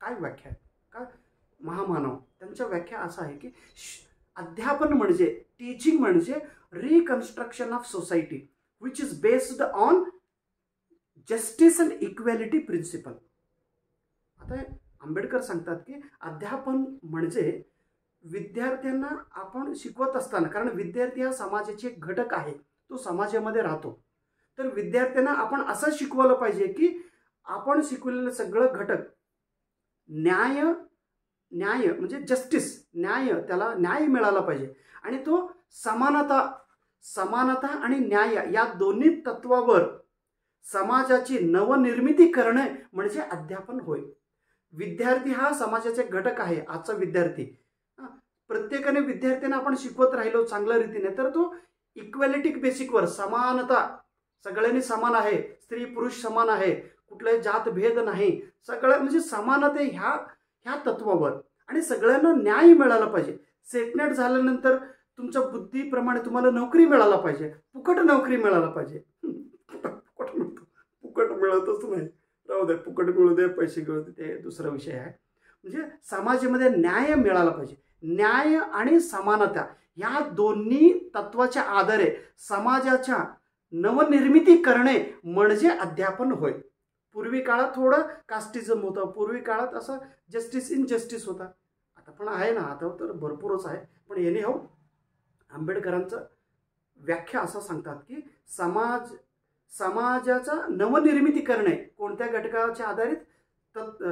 काय व्याख्या आहे का महामानव त्यांच्या व्याख्या असं आहे की अध्यापन म्हणजे टीचिंग म्हणजे reconstruction of society which is based on justice and equality principle. आता आंबेडकर सांगतात की अध्यापन म्हणजे विद्यार्थ्यांना आपण शिकवत असताना, कारण विद्यार्थी हा समाजाचे एक घटक आहे, तो समाजामध्ये राहतो, तर विद्यार्थ्यांना आपण असं शिकवलं पाहिजे की आपण शिकवलेलं सगळं घटक न्याय न्याय म्हणजे जस्टिस, न्याय, त्याला न्याय मिळाला पाहिजे आणि तो समानता समानता आणि न्याय या दोन्ही तत्वावर समाजाची नवनिर्मिती करणे म्हणजे अध्यापन होय. विद्यार्थी हा समाजाचे घटक आहे. आजचा विद्यार्थी प्रत्येकाने विद्यार्थ्यांना आपण शिकवत राहिलो चांगल्या रीतीने तर तो इक्वॅलिटी बेसिकवर, समानता, सगळ्यांनी समान आहे, स्त्री पुरुष समान आहे, कुठलाही जात भेद नाही, सगळं म्हणजे समानते ह्या ह्या तत्वावर आणि सगळ्यांना न्याय मिळाला पाहिजे. सेटनेट झाल्यानंतर तुमच्या बुद्धीप्रमाणे तुम्हाला नोकरी मिळाला पाहिजे, फुकट नोकरी मिळाला पाहिजे. फुकट मिळतो, फुकट मिळतच नाही, राहू दे, फुकट मिळू दे, पैसे मिळू दे, ते दुसरा विषय आहे. म्हणजे समाजामध्ये न्याय मिळाला पाहिजे. न्याय आणि समानता या दोन्ही तत्वाच्या आधारे समाजाच्या नवनिर्मिती करणे म्हणजे अध्यापन होय. पूर्वी काळात थोडं कास्टिझम होतं, पूर्वी काळात असं जस्टिस इन जस्टिस होता, आता पण आहे ना, आता तर भरपूरच आहे. पण एनी हाऊ आंबेडकरांचं व्याख्या असं सांगतात की समाज समाजाचा नवनिर्मिती करणे कोणत्या घटकाच्या आधारित तत्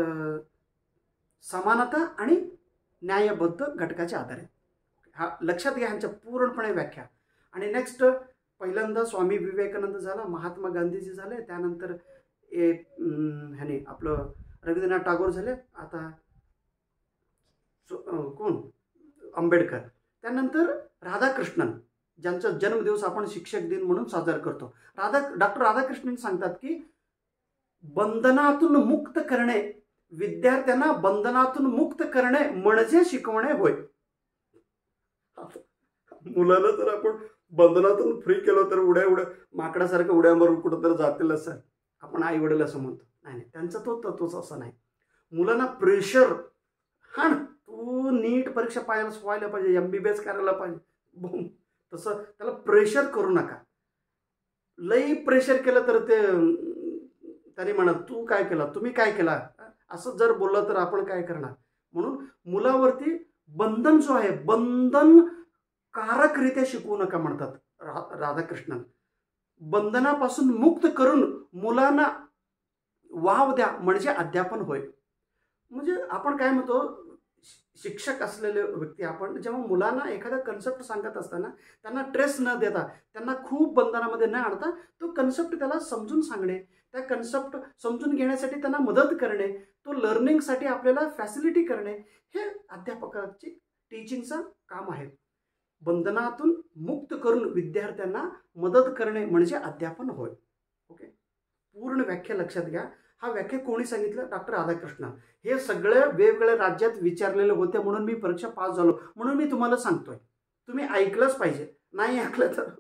समानता आणि न्यायबद्ध घटकाच्या आधारे. हा लक्षात घ्या ह्यांच्या पूर्णपणे व्याख्या. आणि नेक्स्ट पहिल्यांदा स्वामी विवेकानंद झाला, महात्मा गांधीजी झाले, त्यानंतर ए ह्याने आपलं रवींद्रनाथ टागोर झाले, आता कोण आंबेडकर, त्यानंतर राधाकृष्णन ज्यांचा जन्मदिवस आपण शिक्षक दिन म्हणून साजरा करतो. राधा डॉक्टर राधाकृष्णन सांगतात की बंधनातून मुक्त करणे, विद्यार्थ्यांना बंधनातून मुक्त करणे म्हणजे शिकवणे होय. मुलांना जर आपण बंधनातून फ्री केलं तर उड्या उड्या माकडासारखं उड्या मारून कुठं तर जातील असं आपण आई वडील असं म्हणतो. नाही नाही, त्यांचा तो तत्वच असं नाही. मुलांना प्रेशर, हा ना, तू नीट परीक्षा पाहायला व्हायला पाहिजे, एम बी बी एस करायला पाहिजे, बघून तसं त्याला प्रेशर करू नका. लई प्रेशर केलं तर ते त्याने म्हणत तू काय केलं, तुम्ही काय केला, असं जर बोललं तर आपण काय करणार. म्हणून मुलावरती बंधन जो आहे, बंधन कारकरित्या शिकवू नका म्हणतात रा राधाकृष्णन. बंधनापासून मुक्त करून मुलांना वाव द्या म्हणजे अध्यापन होय. म्हणजे आपण काय म्हणतो, शिक्षक असलेले व्यक्ती आपण जेव्हा मुलांना एखादा कन्सेप्ट सांगत असताना त्यांना ट्रेस न देता, त्यांना खूप बंधनामध्ये न आणता तो कन्सेप्ट त्याला समजून सांगणे, त्या कन्सेप्ट समजून घेण्यासाठी त्यांना मदत करणे, तो लर्निंगसाठी आपल्याला फॅसिलिटी करणे, हे अध्यापकाची टीचिंगचं काम आहे. बंधनातून मुक्त करून विद्यार्थ्यांना मदत करणे म्हणजे अध्यापन होय. ओके, पूर्ण व्याख्या लक्षात घ्या. हा व्याख्या कोणी सांगितलं? डॉक्टर राधाकृष्णन. हे सगळे वेगवेगळ्या राज्यात विचारलेले होते म्हणून मी परीक्षा पास झालो, म्हणून मी तुम्हाला सांगतोय. तुम्ही ऐकलंच पाहिजे, नाही ऐकलं तर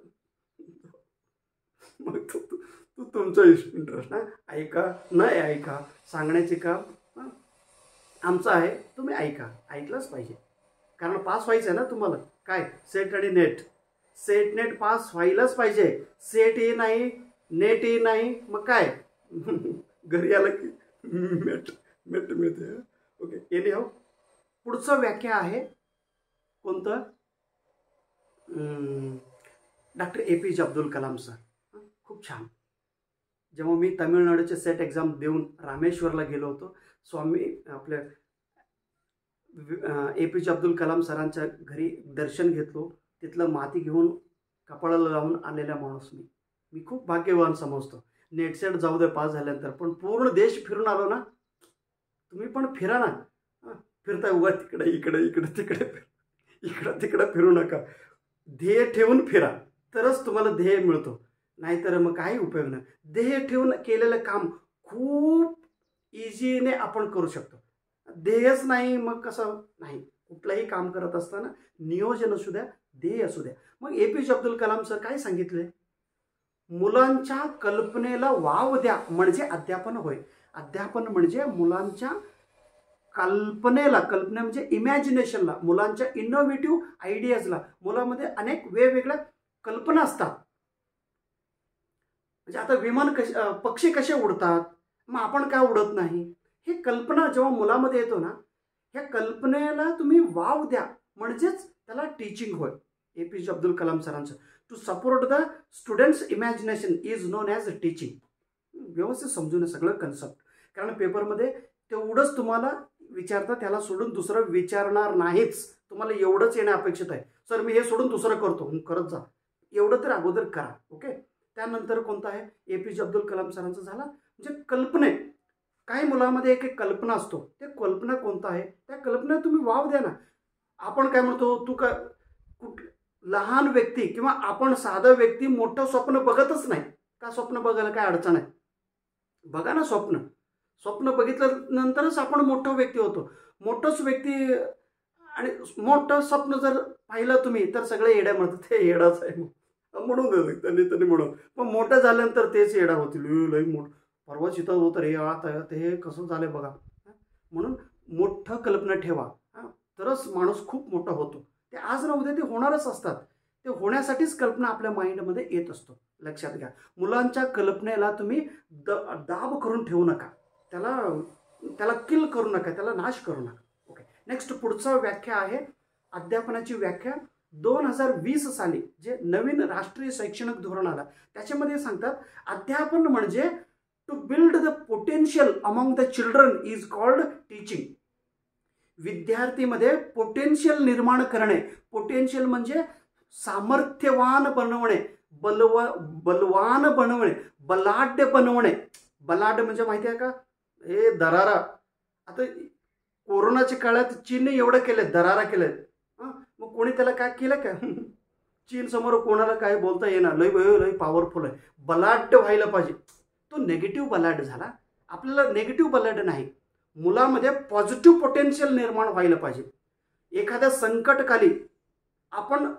मग तू तू तुमचा इंटरेस्ट ना, ऐका नाही ऐका सांगण्याचे काम आमचं आहे, तुम्ही ऐका, ऐकलंच पाहिजे. कारण पास व्हायचं आहे ना तुम्हाला. काय सेट आणि नेट, सेट नेट पास व्हायलाच पाहिजे. सेट ही नाही, नेट ही नाही, मग काय घरी आलं की मेट मेट मिळते. ओके, एनी हाऊ पुढचं व्याख्या आहे कोणतं? डॉक्टर ए पी जे अब्दुल कलाम सर. खूप छान. जेव्हा मी तमिळनाडूचे सेट एक्झाम देऊन रामेश्वरला गेलो होतो, स्वामी आपल्या ए पी जे अब्दुल कलाम सरांच्या घरी दर्शन घेतलो. तिथलं माती घेऊन कपाळाला लावून आलेला माणूस मी मी खूप भाग्यवान समजतो. नेट सेट जाऊ दे पास झाल्यानंतर, पण पूर्ण देश फिरून आलो ना. तुम्ही पण फिरा ना, फिरताय उगा तिकडे इकडे इकडे तिकडे इकडं तिकडं फिरू नका. ध्येय ठेवून फिरा तरच तुम्हाला ध्येय मिळतो, नाहीतर मग काही उपयोग नाही. ध्येय ठेवून केलेलं काम खूप इझीने आपण करू शकतो. ध्येयच नाही मग कसं नाही. कुठलंही काम करत असताना नियोजन असू द्या, ध्येय असू द्या. मग ए पी जे अब्दुल कलाम सर काय सांगितले? मुलांच्या कल्पनेला वाव द्या म्हणजे अध्यापन होय. अध्यापन म्हणजे मुलांच्या कल्पनेला, कल्पना म्हणजे इमॅजिनेशनला, मुलांच्या इनोव्हेटिव्ह आयडियाजला, मुलामध्ये अनेक वेगवेगळ्या कल्पना असतात. म्हणजे आता विमान कसे, पक्षी कसे उडतात, मग आपण का उडत नाही, हे कल्पना जेव्हा मुलामध्ये येतो ना, ह्या कल्पनेला तुम्ही वाव द्या, म्हणजेच त्याला टीचिंग होय. ए पी जे अब्दुल कलाम सरांचं to support the students imagination is known as teaching. व्यवस्थित समजून सगळं कन्सेप्ट, कारण पेपरमध्ये तेवढंच तुम्हाला विचारता, त्याला सोडून दुसरं विचारणार नाहीच. तुम्हाला एवढंच येणं अपेक्षित आहे, सर मी हे सोडून दुसरं करतो, करत जा, एवढं तर अगोदर करा. ओके. त्यानंतर कोणतं आहे, ए पी जे अब्दुल कलाम सरांचं झाला म्हणजे कल्पने. काही मुलामध्ये एक एक कल्पना असतो, ते कल्पना कोणतं आहे, त्या कल्पना तुम्ही वाव द्या ना. आपण काय म्हणतो, तू का कुठ लहान व्यक्ती किंवा आपण साधा व्यक्ती मोठं स्वप्न बघतच नाही का, स्वप्न बघायला काय अडचण आहे, बघा ना स्वप्न. स्वप्न बघितल्यानंतरच आपण मोठं व्यक्ती होतो. मोठंच व्यक्ती आणि मोठं स्वप्न जर पाहिलं तुम्ही तर सगळे येड्या म्हणतात, ते येडाच आहे म्हणून त्यांनी त्यांनी म्हणून, पण मोठं झाल्यानंतर तेच येडा होतील, लई मोठं परवा चित्र होतं रे, आता ते कसं झालं बघा. म्हणून मोठं कल्पना ठेवा, तरच माणूस खूप मोठा होतो. ते आज ना उद्या ते होणारच असतात, ते होण्यासाठीच कल्पना आपल्या माइंडमध्ये येत असतो. लक्षात घ्या, मुलांच्या कल्पनेला तुम्ही द दाब करून ठेवू नका, त्याला त्याला किल करू नका, त्याला नाश करू नका. ओके. नेक्स्ट पुढचा व्याख्या आहे, अध्यापनाची व्याख्या. दोन हजार वीस साली जे नवीन राष्ट्रीय शैक्षणिक धोरण आला त्याच्यामध्ये सांगतात, अध्यापन म्हणजे to build the potential among the children is called teaching. विद्यार्थीमध्ये पोटेन्शियल निर्माण करणे, पोटेन्शियल म्हणजे सामर्थ्यवान बनवणे, बलवा बलवान बनवणे, बलाढ्य बनवणे. बलाढ्य म्हणजे माहिती आहे का, हे दरारा. आता कोरोनाच्या काळात चीनने एवढं केलं, दरारा केलं, मग कोणी त्याला काय केलं का, चीन समोर कोणाला काय बोलता येणार, लय लय पॉवरफुल आहे, बलाढ्य व्हायला पाहिजे. तो नेगेटिव्ह बलाढ्य झाला. आपल्याला नेगेटिव्ह बलाढ्य नाही, मुलामध्ये पॉझिटिव्ह पोटेन्शियल निर्माण व्हायला पाहिजे. एखाद्या संकटकाली आपण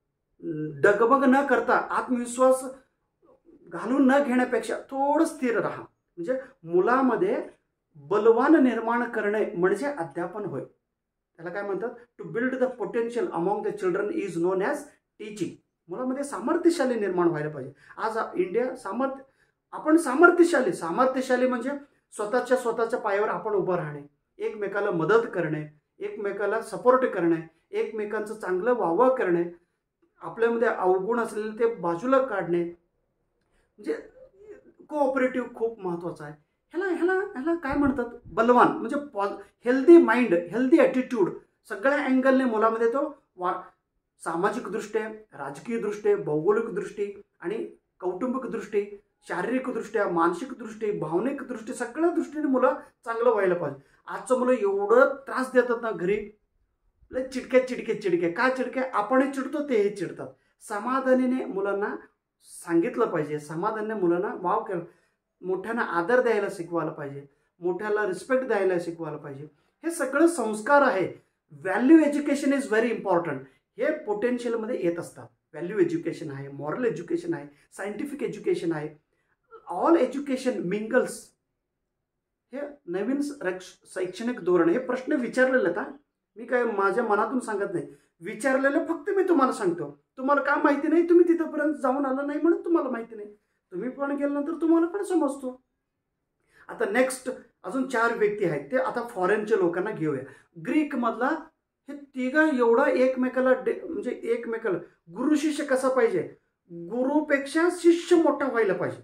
डगमग न करता, आत्मविश्वास घालून न घेण्यापेक्षा थोडं स्थिर राहा. म्हणजे मुलामध्ये बलवान निर्माण करणे म्हणजे अध्यापन होय. त्याला काय म्हणतात, to build the potential among the children is known as teaching. मुलामध्ये सामर्थ्यशाली निर्माण व्हायला पाहिजे. आज इंडिया सामर्थ्य, आपण सामर्थ्यशाली, सामर्थ्यशाली म्हणजे स्वतःच्या स्वतःच्या पायावर आपण उभं राहणे, एकमेकाला मदत करणे, एकमेकाला सपोर्ट करणे, एकमेकांचं चांगलं वाहवा करणे, आपल्यामध्ये अवगुण असलेले ते बाजूला काढणे, म्हणजे कोऑपरेटिव्ह खूप महत्त्वाचं आहे. ह्याला ह्याला ह्याला काय म्हणतात, बलवान म्हणजे पॉ हेल्दी माइंड, हेल्दी ॲटिट्यूड सगळ्या अँगलने मुलामध्ये तो वा सामाजिकदृष्ट्या, राजकीयदृष्ट्या, भौगोलिक दृष्टी आणि कौटुंबिक दृष्टी, शारीरिकदृष्ट्या, मानसिकदृष्टी, भावनिकदृष्टी, सगळ्या दृष्टीने मुलं चांगलं व्हायला पाहिजे. आजचं मुलं एवढं त्रास देतात ना घरी, लय चिडके चिडके चिडके का चिडके, आपणही चिडतो तेही चिडतात. समाधानीने मुलांना सांगितलं पाहिजे, समाधानाने मुलांना वाव केलं, मोठ्यांना आदर द्यायला शिकवायला पाहिजे, मोठ्याला रिस्पेक्ट द्यायला शिकवायला पाहिजे. हे सगळं संस्कार आहे. Value education is very important. हे पोटेन्शियलमध्ये येत असतात. व्हॅल्यू एज्युकेशन आहे, मॉरल एज्युकेशन आहे, सायंटिफिक एज्युकेशन आहे. All education mingles. हे नवीन शैक्षणिक धोरण, हे प्रश्न विचारलेले आहेत. मी काय माझ्या मनातून सांगत नाही, विचारलेलं फक्त मी तुम्हाला सांगतो. तुम्हाला का माहिती नाही, तुम्ही तिथंपर्यंत जाऊन आलं नाही म्हणून तुम्हाला माहिती नाही. तुम्ही पण गेल्यानंतर तुम्हाला पण समजतो. आता नेक्स्ट अजून चार व्यक्ती आहेत, ते आता फॉरेनच्या लोकांना घेऊया. ग्रीक मधला हे तिघं एवढं एकमेकाला म्हणजे एकमेकाला गुरु शिष्य कसा पाहिजे, गुरुपेक्षा शिष्य मोठा व्हायला पाहिजे.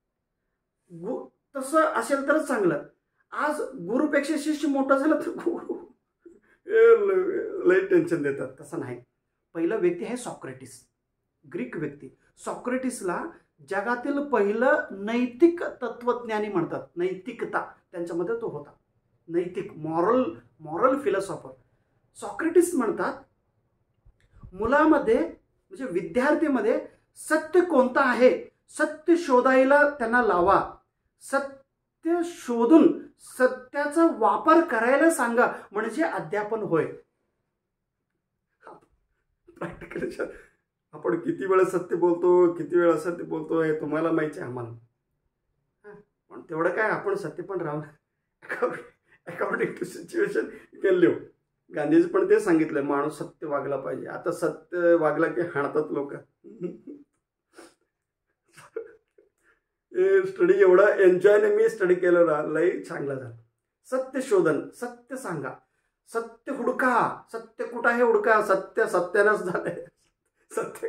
गु तसं असेल तरच चांगलं. आज गुरुपेक्षा शिष्य मोठा झाला तर गुरु लय टेन्शन देतात. तसं नाही. पहिला व्यक्ती आहे सॉक्रेटिस, ग्रीक व्यक्ती. सॉक्रेटिसला जगातील पहिलं नैतिक तत्वज्ञानी म्हणतात. नैतिकता त्यांच्यामध्ये तो होता, नैतिक मॉरल मॉरल फिलॉसॉफर. सॉक्रेटिस म्हणतात, मुलामध्ये म्हणजे विद्यार्थीमध्ये सत्य कोणतं आहे, सत्य शोधायला त्यांना लावा. सत्य शोधून सत्याचा वापर करायला सांगा, म्हणजे अध्यापन होय. प्रॅक्टिकल आपण किती वेळा सत्य बोलतो, किती वेळा असत्य बोलतो हे तुम्हाला माहिती आहे, आम्हाला. पण तेवढं काय आपण सत्य पण राहू according to situation you can live. Gandhiji पण ते सांगितलं, माणूस सत्य वागला पाहिजे. आता सत्य वागला की हाणतात लोक. स्टडी एवढा एन्जॉयने मी स्टडी केलं ना, लई चांगला झाला. सत्य शोधन, सत्य सांगा, सत्य हुडका. सत्य कुठं आहे हुडका. सत्य सत्यानंच झालंय. सत्य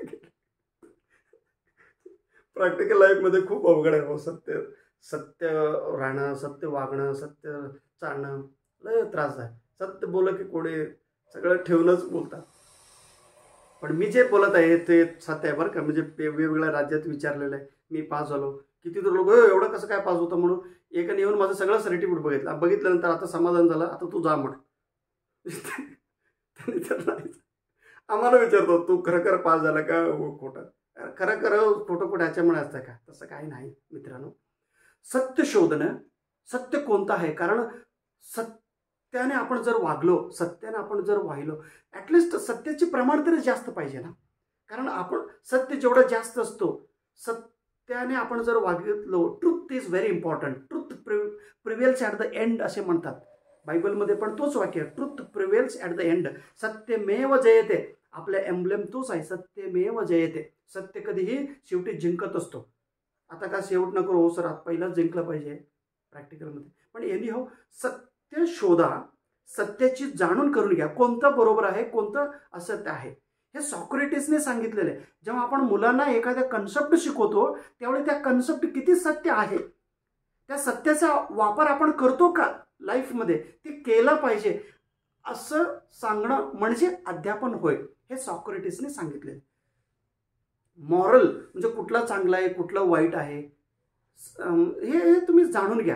प्रॅक्टिकल लाईफमध्ये खूप अवघड आहे हो. सत्य सत्य राहणं, सत्य वागणं, सत्य चालणं लय त्रास आहे. सत्य बोल की कोणी सगळं ठेवूनच बोलतात. पण मी जे बोलत आहे ते सत्य आहे बरं का. म्हणजे वेगवेगळ्या राज्यात विचारलेलं आहे. मी पास झालो. किती तर लोक एवढं कसं काय पास होतं म्हणून एकाने येऊन माझं सगळं सर्टिफिकेट बघितलं. बघितल्यानंतर आता समाधान झालं, आता तू जा म्हण. त्यांनी तर नाही. आम्हाला विचारतो तू खरं खरं पास झाला का हो खोटं. खरं खरं खोटं खोटं ह्याच्यामुळे असतं का. तसं काही नाही मित्रांनो. सत्य शोधणं, सत्य कोणतं आहे. कारण सत्याने आपण जर वागलो, सत्याने आपण जर वाहिलो, ॲटलिस्ट सत्याचे प्रमाण तरी जास्त पाहिजे ना. कारण आपण सत्य जेवढं जास्त असतो, सत्याने आपण जर वागितलो, truth is very important. Truth prevails at the end असे म्हणतात. बायबलमध्ये पण तोच वाक्य, truth prevails at the end. सत्यमेव जयते. आपल्या एम्ब्लेम तोच आहे, सत्यमेव जयते. सत्य कधीही शेवटी जिंकत असतो. आता का शेवट नको हो सर, आता पहिलाच जिंकलं पाहिजे प्रॅक्टिकलमध्ये. पण एनी हो, सत्य शोधा, सत्याची जाणून करून घ्या. कोणतं बरोबर आहे, कोणतं असत्य आहे, हे सॉक्रेटिसने सांगितलेलं आहे. जेव्हा आपण मुलांना एखाद्या कन्सेप्ट शिकवतो त्यावेळी त्या कन्सेप्ट किती सत्य आहे, त्या सत्याचा वापर आपण करतो का लाईफमध्ये, ते केलं पाहिजे असं सांगणं म्हणजे अध्यापन होय. हे सॉक्रेटिसने सांगितले. मॉरल म्हणजे कुठला चांगला आहे, कुठलं वाईट आहे, हे तुम्ही जाणून घ्या.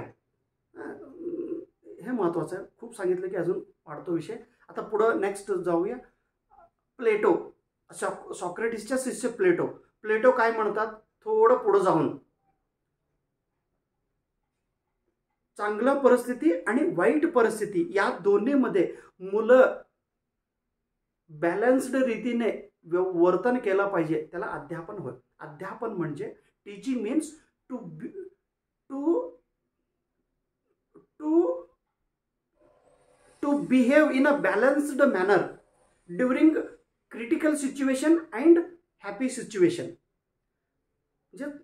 हे महत्त्वाचं आहे. खूप सांगितलं की अजून वाढतो विषय. आता पुढं नेक्स्ट जाऊया. प्लेटो, सॉ सॉक्रेटिसच्या शिष्य प्लेटो. प्लेटो काय म्हणतात, थोडं पुढं जाऊन चांगलं परिस्थिती आणि वाईट परिस्थिती या दोन्हीमध्ये मुलं बॅलन्स्ड रीतीने वर्तन केलं पाहिजे, त्याला अध्यापन होय. अध्यापन म्हणजे teaching means to to to to behave in a balanced manner during critical situation and happy situation. म्हणजे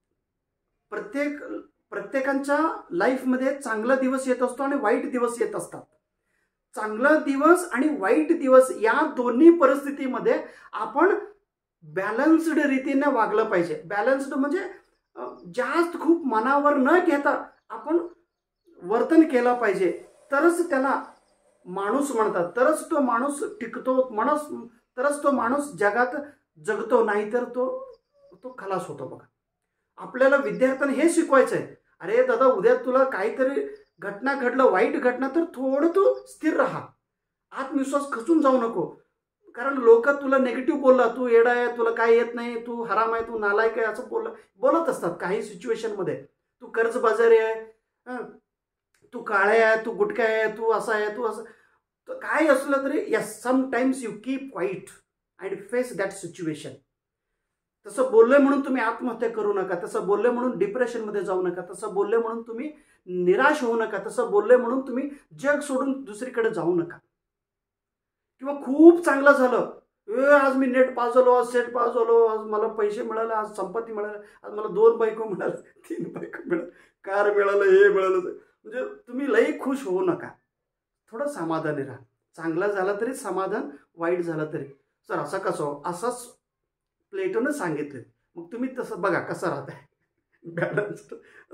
प्रत्येक प्रत्येकांच्या लाईफमध्ये चांगला दिवस येत असतो आणि वाईट दिवस येत असतात. चांगला दिवस आणि वाईट दिवस या दोन्ही परिस्थितीमध्ये आपण बॅलन्स्ड रीतीने वागलं पाहिजे. बॅलन्स्ड म्हणजे जास्त खूप मनावर न घेता आपण वर्तन केलं पाहिजे, तरच त्याला माणूस म्हणतात, तरच तो माणूस टिकतो, माणूस तरच तो माणूस जगात जगतो, नाहीतर तो तो खलास होतो. बघा, आपल्याला विद्यार्थ्यांना हे शिकवायचं आहे. अरे दादा, उद्या तुला काहीतरी घटना घडलं, वाईट घटना, तर थोडं तू स्थिर राहा, आत्मविश्वास खचून जाऊ नको. कारण लोक तुला नेगेटिव्ह बोलला, तू येडा आहे, तुला काय येत नाही, तू हराम आहे, तू नालायक आहे, असं बोल बोलत असतात काही सिच्युएशनमध्ये. तू कर्जबाजारी आहे, तू काळे आहे, तू गुटखा आहे, तू असं आहे, तू असं, काय असलं तरी yes, sometimes you keep quiet and face that situation. तसं बोलले म्हणून तुम्ही आत्महत्या करू नका, तसं बोलले म्हणून डिप्रेशनमध्ये जाऊ नका, तसं बोलले म्हणून तुम्ही निराश होऊ नका, तसं बोलले म्हणून तुम्ही जग सोडून दुसरीकडे जाऊ नका. किंवा खूप चांगलं झालं, ए आज मी नेट पास झालो, आज सेट पास झालो, आज मला पैसे मिळाले, आज संपत्ती मिळाली, आज मला दोन बायको मिळाले, तीन बायको मिळाले, कार मिळालं, हे मिळालं, म्हणजे तुम्ही लई खुश होऊ नका. थोडं समाधानी राहा. चांगला झाला तरी समाधान, वाईट झालं तरी. सर असं कसं हो, असंच प्लेटोनं सांगितलं. मग तुम्ही तसं बघा कसं राहताय, बॅलन्स्ड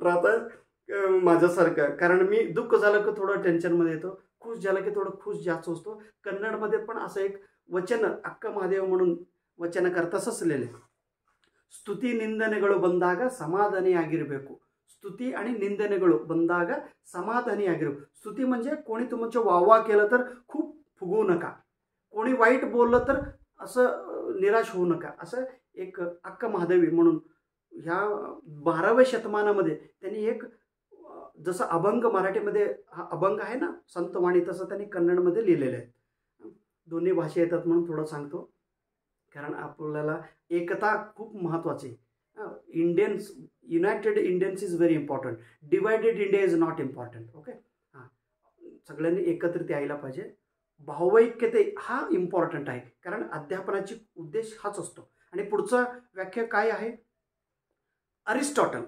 राहताय माझ्यासारखं. कारण मी दुःख झालं की थोडं टेन्शनमध्ये येतो, खुश झालं की थोडं खुश जास्त असतो. कन्नडमध्ये पण असं एक वचन अक्क महादेव म्हणून ವಚನಕಾರ ತಸಸಲೇಲೆ ಸ್ತುತಿ ನಿಂದನೆಗಳು ಬಂದಾಗ ಸಮಾಧಾನಿಯಾಗಿರಬೇಕು. स्तुती आणि निंदनेಗಳು ಬಂದಾಗ समाधानीಯಾಗಿರಬೇಕು. स्तुती म्हणजे कोणी तुमचं वाहवा केलं तर खूप फुगवू नका, कोणी वाईट बोललं तर असं निराश होऊ नका. असं एक अक्क महादेवी म्हणून ह्या बाराव्या शतमानामध्ये त्यांनी एक जसं अभंग मराठीमध्ये हा अभंग आहे ना संतवाणी, तसं त्यांनी कन्नडमध्ये लिहिलेलं आहे. दोन्ही भाषा येतात म्हणून थोडं सांगतो, कारण आपल्याला एकता खूप महत्त्वाची. Indians united Indians is very important, divided India is not important. Okay, हां, सगळ्यांनी एकत्रित यायला पाहिजे. भावैक्यते हा इम्पॉर्टंट आहे, कारण अध्यापनाची उद्देश हाच असतो. आणि पुढचा व्याख्या काय आहे? अरिस्टॉटल.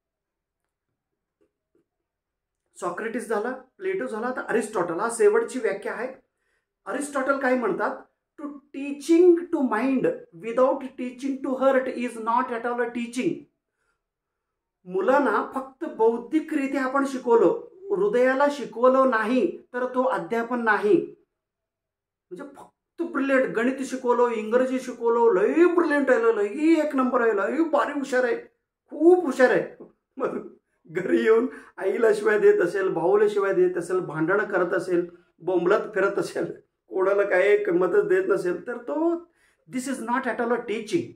सॉक्रेटिस झाला, प्लेटो झाला, आता अरिस्टॉटल हा शेवटची व्याख्या आहे. अरिस्टॉटल काय म्हणतात? To teaching to mind without teaching to heart is not at all a teaching. मुलांना फक्त बौद्धिकरित्या आपण शिकवलं, हृदयाला शिकवलं नाही तर तो अध्यापन नाही. म्हणजे फक्त ब्रिलियंट गणित शिकवलं, इंग्रजी शिकवलं, लई ब्रिलियंट आहे, लई एक नंबर आहे, लई भारी हुशार आहे, खूप हुशार आहे, मग घरी येऊन आईला शिवाय देत असेल, भाऊला शिवाय देत असेल, भांडणं करत असेल, बोंबलत फिरत असेल, कोणाला काय किंमतच देत नसेल, तर तो this is not at all a teaching.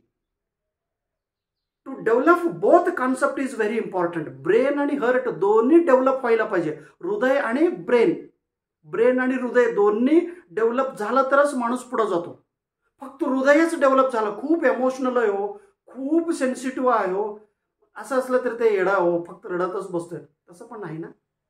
To develop both concept is very important. Brain आणि हर्ट दोन्ही डेव्हलप व्हायला पाहिजे. हृदय आणि ब्रेन, ब्रेन आणि हृदय दोन्ही डेव्हलप झालं तरच माणूस पुढे जातो. फक्त हृदयच डेव्हलप झालं, खूप इमोशनल आहे हो, खूप सेन्सिटिव्ह आहे हो, असं असलं तर ते येडा हो, फक्त रडतच बसतोय, तसं पण नाही ना.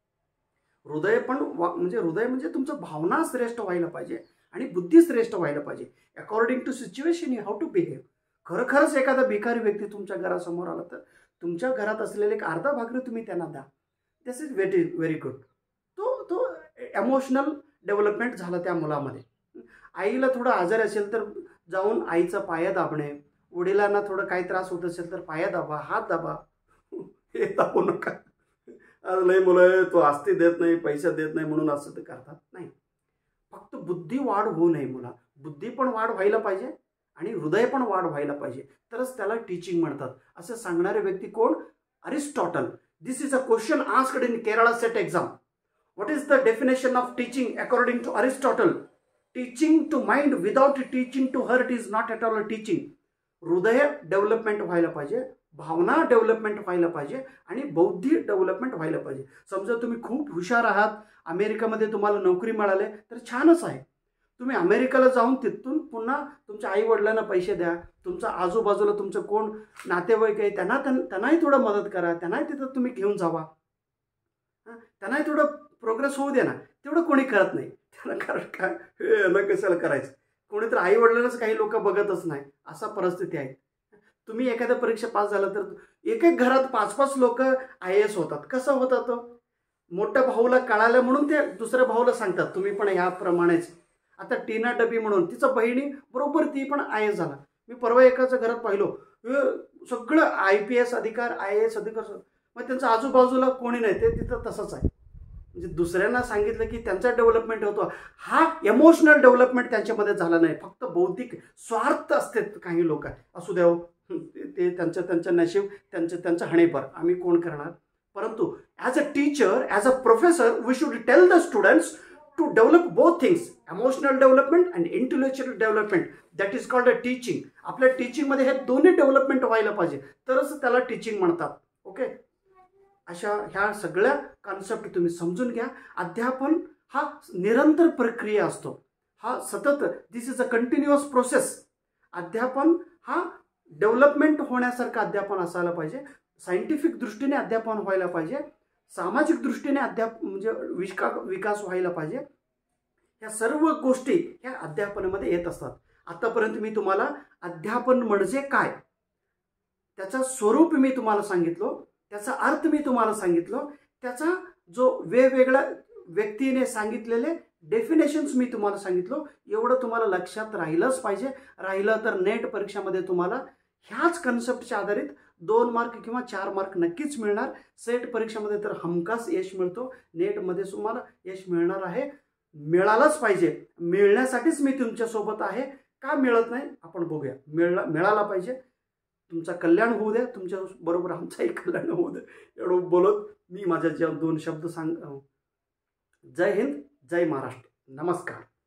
हृदय पण म्हणजे हृदय म्हणजे तुमचं भावना श्रेष्ठ व्हायला पाहिजे आणि बुद्धी श्रेष्ठ व्हायला पाहिजे. According to situation you have to behave. खरोखरच एखादा भिकारी व्यक्ती तुमच्या घरासमोर आला तर तुमच्या घरात असलेले एक अर्धा भाकरी तुम्ही त्यांना द्या. This is very very good. तो तो इमोशनल डेव्हलपमेंट झालं त्या मुलामध्ये. आईला थोडं आजार असेल तर जाऊन आईचा पाया दाबणे, वडिलांना थोडं काही त्रास होत असेल तर पाया दाबा, हात दाबा, हे दाबू नका. आज लई मुलं तो आस्ती देत नाही, पैसे देत नाही म्हणून असं ते करतात. नाही, फक्त बुद्धी वाढ होऊ नये, मुला बुद्धी पण वाढ व्हायला पाहिजे आणि हृदय पण वाढ व्हायला पाहिजे, तरच त्याला टीचिंग म्हणतात. असं सांगणारे व्यक्ती कोण? Aristotle. This is a question asked in Kerala set exam. What is the definition of teaching according to Aristotle? Teaching to mind without teaching to heart is not at all a teaching. हृदय development व्हायला पाहिजे, भावना development व्हायला पाहिजे आणि बौद्धिक development व्हायला पाहिजे. समजा तुम्ही खूप हुशार आहात, अमेरिकेमध्ये तुम्हाला नोकरी मिळाली तर छानच आहे. तुम्ही अमेरिकेला जाऊन तिथून पुन्हा तुमच्या आई वडिलांना पैसे द्या, तुमच्या आजूबाजूला तुमचं कोण नातेवाईक आहे त्यांना त्यांनाही थोडं मदत करा, त्यांनाही तिथं तुम्ही घेऊन जावा, त्यांनाही थोडं प्रोग्रेस होऊ दे ना. तेवढं कोणी करत नाही. त्यांना कारण काय हे ना कशाला करायचं, कोणीतरी आई वडिलांनाच काही लोक बघतच नाही, असा परिस्थिती आहे. तुम्ही एखाद्या परीक्षा पास झाला तर एक एक घरात पाच पाच लोक आय ए एस होतात. कसं होतात? तो मोठ्या भाऊला कळालं म्हणून ते दुसऱ्या भाऊला सांगतात तुम्ही पण ह्याप्रमाणेच. आता टीना डबी म्हणून तिचं बहिणी बरोबर ती पण आय ए एस झाला. मी परवा एकाच्या घरात पाहिलो, सगळं आय पी एस अधिकार, आय ए एस अधिकार, मग त्यांचं आजूबाजूला कोणी नाही, ते तिथं तसंच आहे. म्हणजे दुसऱ्यांना सांगितलं की त्यांचा डेव्हलपमेंट होतो, हा इमोशनल डेव्हलपमेंट त्यांच्यामध्ये झाला नाही, फक्त बौद्धिक स्वार्थ असते काही लोक. असू द्या, ते त्यांचं त्यांचं नशीब, त्यांचं त्यांचं हणेपर, आम्ही कोण करणार. परंतु as a teacher, as a professor, we should tell the students to develop both things, emotional development and intellectual development. That is called a teaching. आपल्या टीचिंगमध्ये हे दोन्ही डेव्हलपमेंट व्हायला पाहिजे, तरच त्याला टीचिंग म्हणतात. ओके, अशा ह्या सगळ्या कॉन्सेप्ट तुम्ही समजून घ्या. अध्यापन हा निरंतर प्रक्रिया असतो, हा सतत, this is a continuous process. अध्यापन हा डेव्हलपमेंट होण्यासारखं अध्यापन असायला पाहिजे. सायंटिफिक दृष्टीने अध्यापन व्हायला पाहिजे, सामाजिक दृष्टीने अध्याप म्हणजे विका विकास व्हायला पाहिजे. ह्या सर्व गोष्टी ह्या अध्यापनामध्ये येत असतात. आतापर्यंत मी तुम्हाला अध्यापन म्हणजे काय, त्याचं स्वरूप मी तुम्हाला सांगितलं, त्याचा अर्थ मी तुम्हाला सांगितलं, त्याचा जो वेगवेगळ्या व्यक्तीने सांगितलेले डेफिनेशन्स मी तुम्हाला सांगितलं. एवढं तुम्हाला लक्षात राहिलंच पाहिजे. राहिलं तर नेट परीक्षामध्ये तुम्हाला ह्याच कन्सेप्टच्या आधारित दोन मार्क किंवा चार मार्क नक्कीच मिळणार. सेट परीक्षेमध्ये तर हमखास यश मिळतो, नेटमध्ये तुम्हाला यश मिळणार आहे, मिळालंच पाहिजे. मिळण्यासाठीच मी तुमच्यासोबत आहे. का मिळत नाही आपण बघूया. मिळला मिळाला पाहिजे. तुमचं कल्याण होऊ द्या, तुमच्या बरोबर आमचंही कल्याण होऊ द्या. एवढं बोलत मी माझ्या ज्या दोन शब्द सांग. जय हिंद, जय महाराष्ट्र, नमस्कार.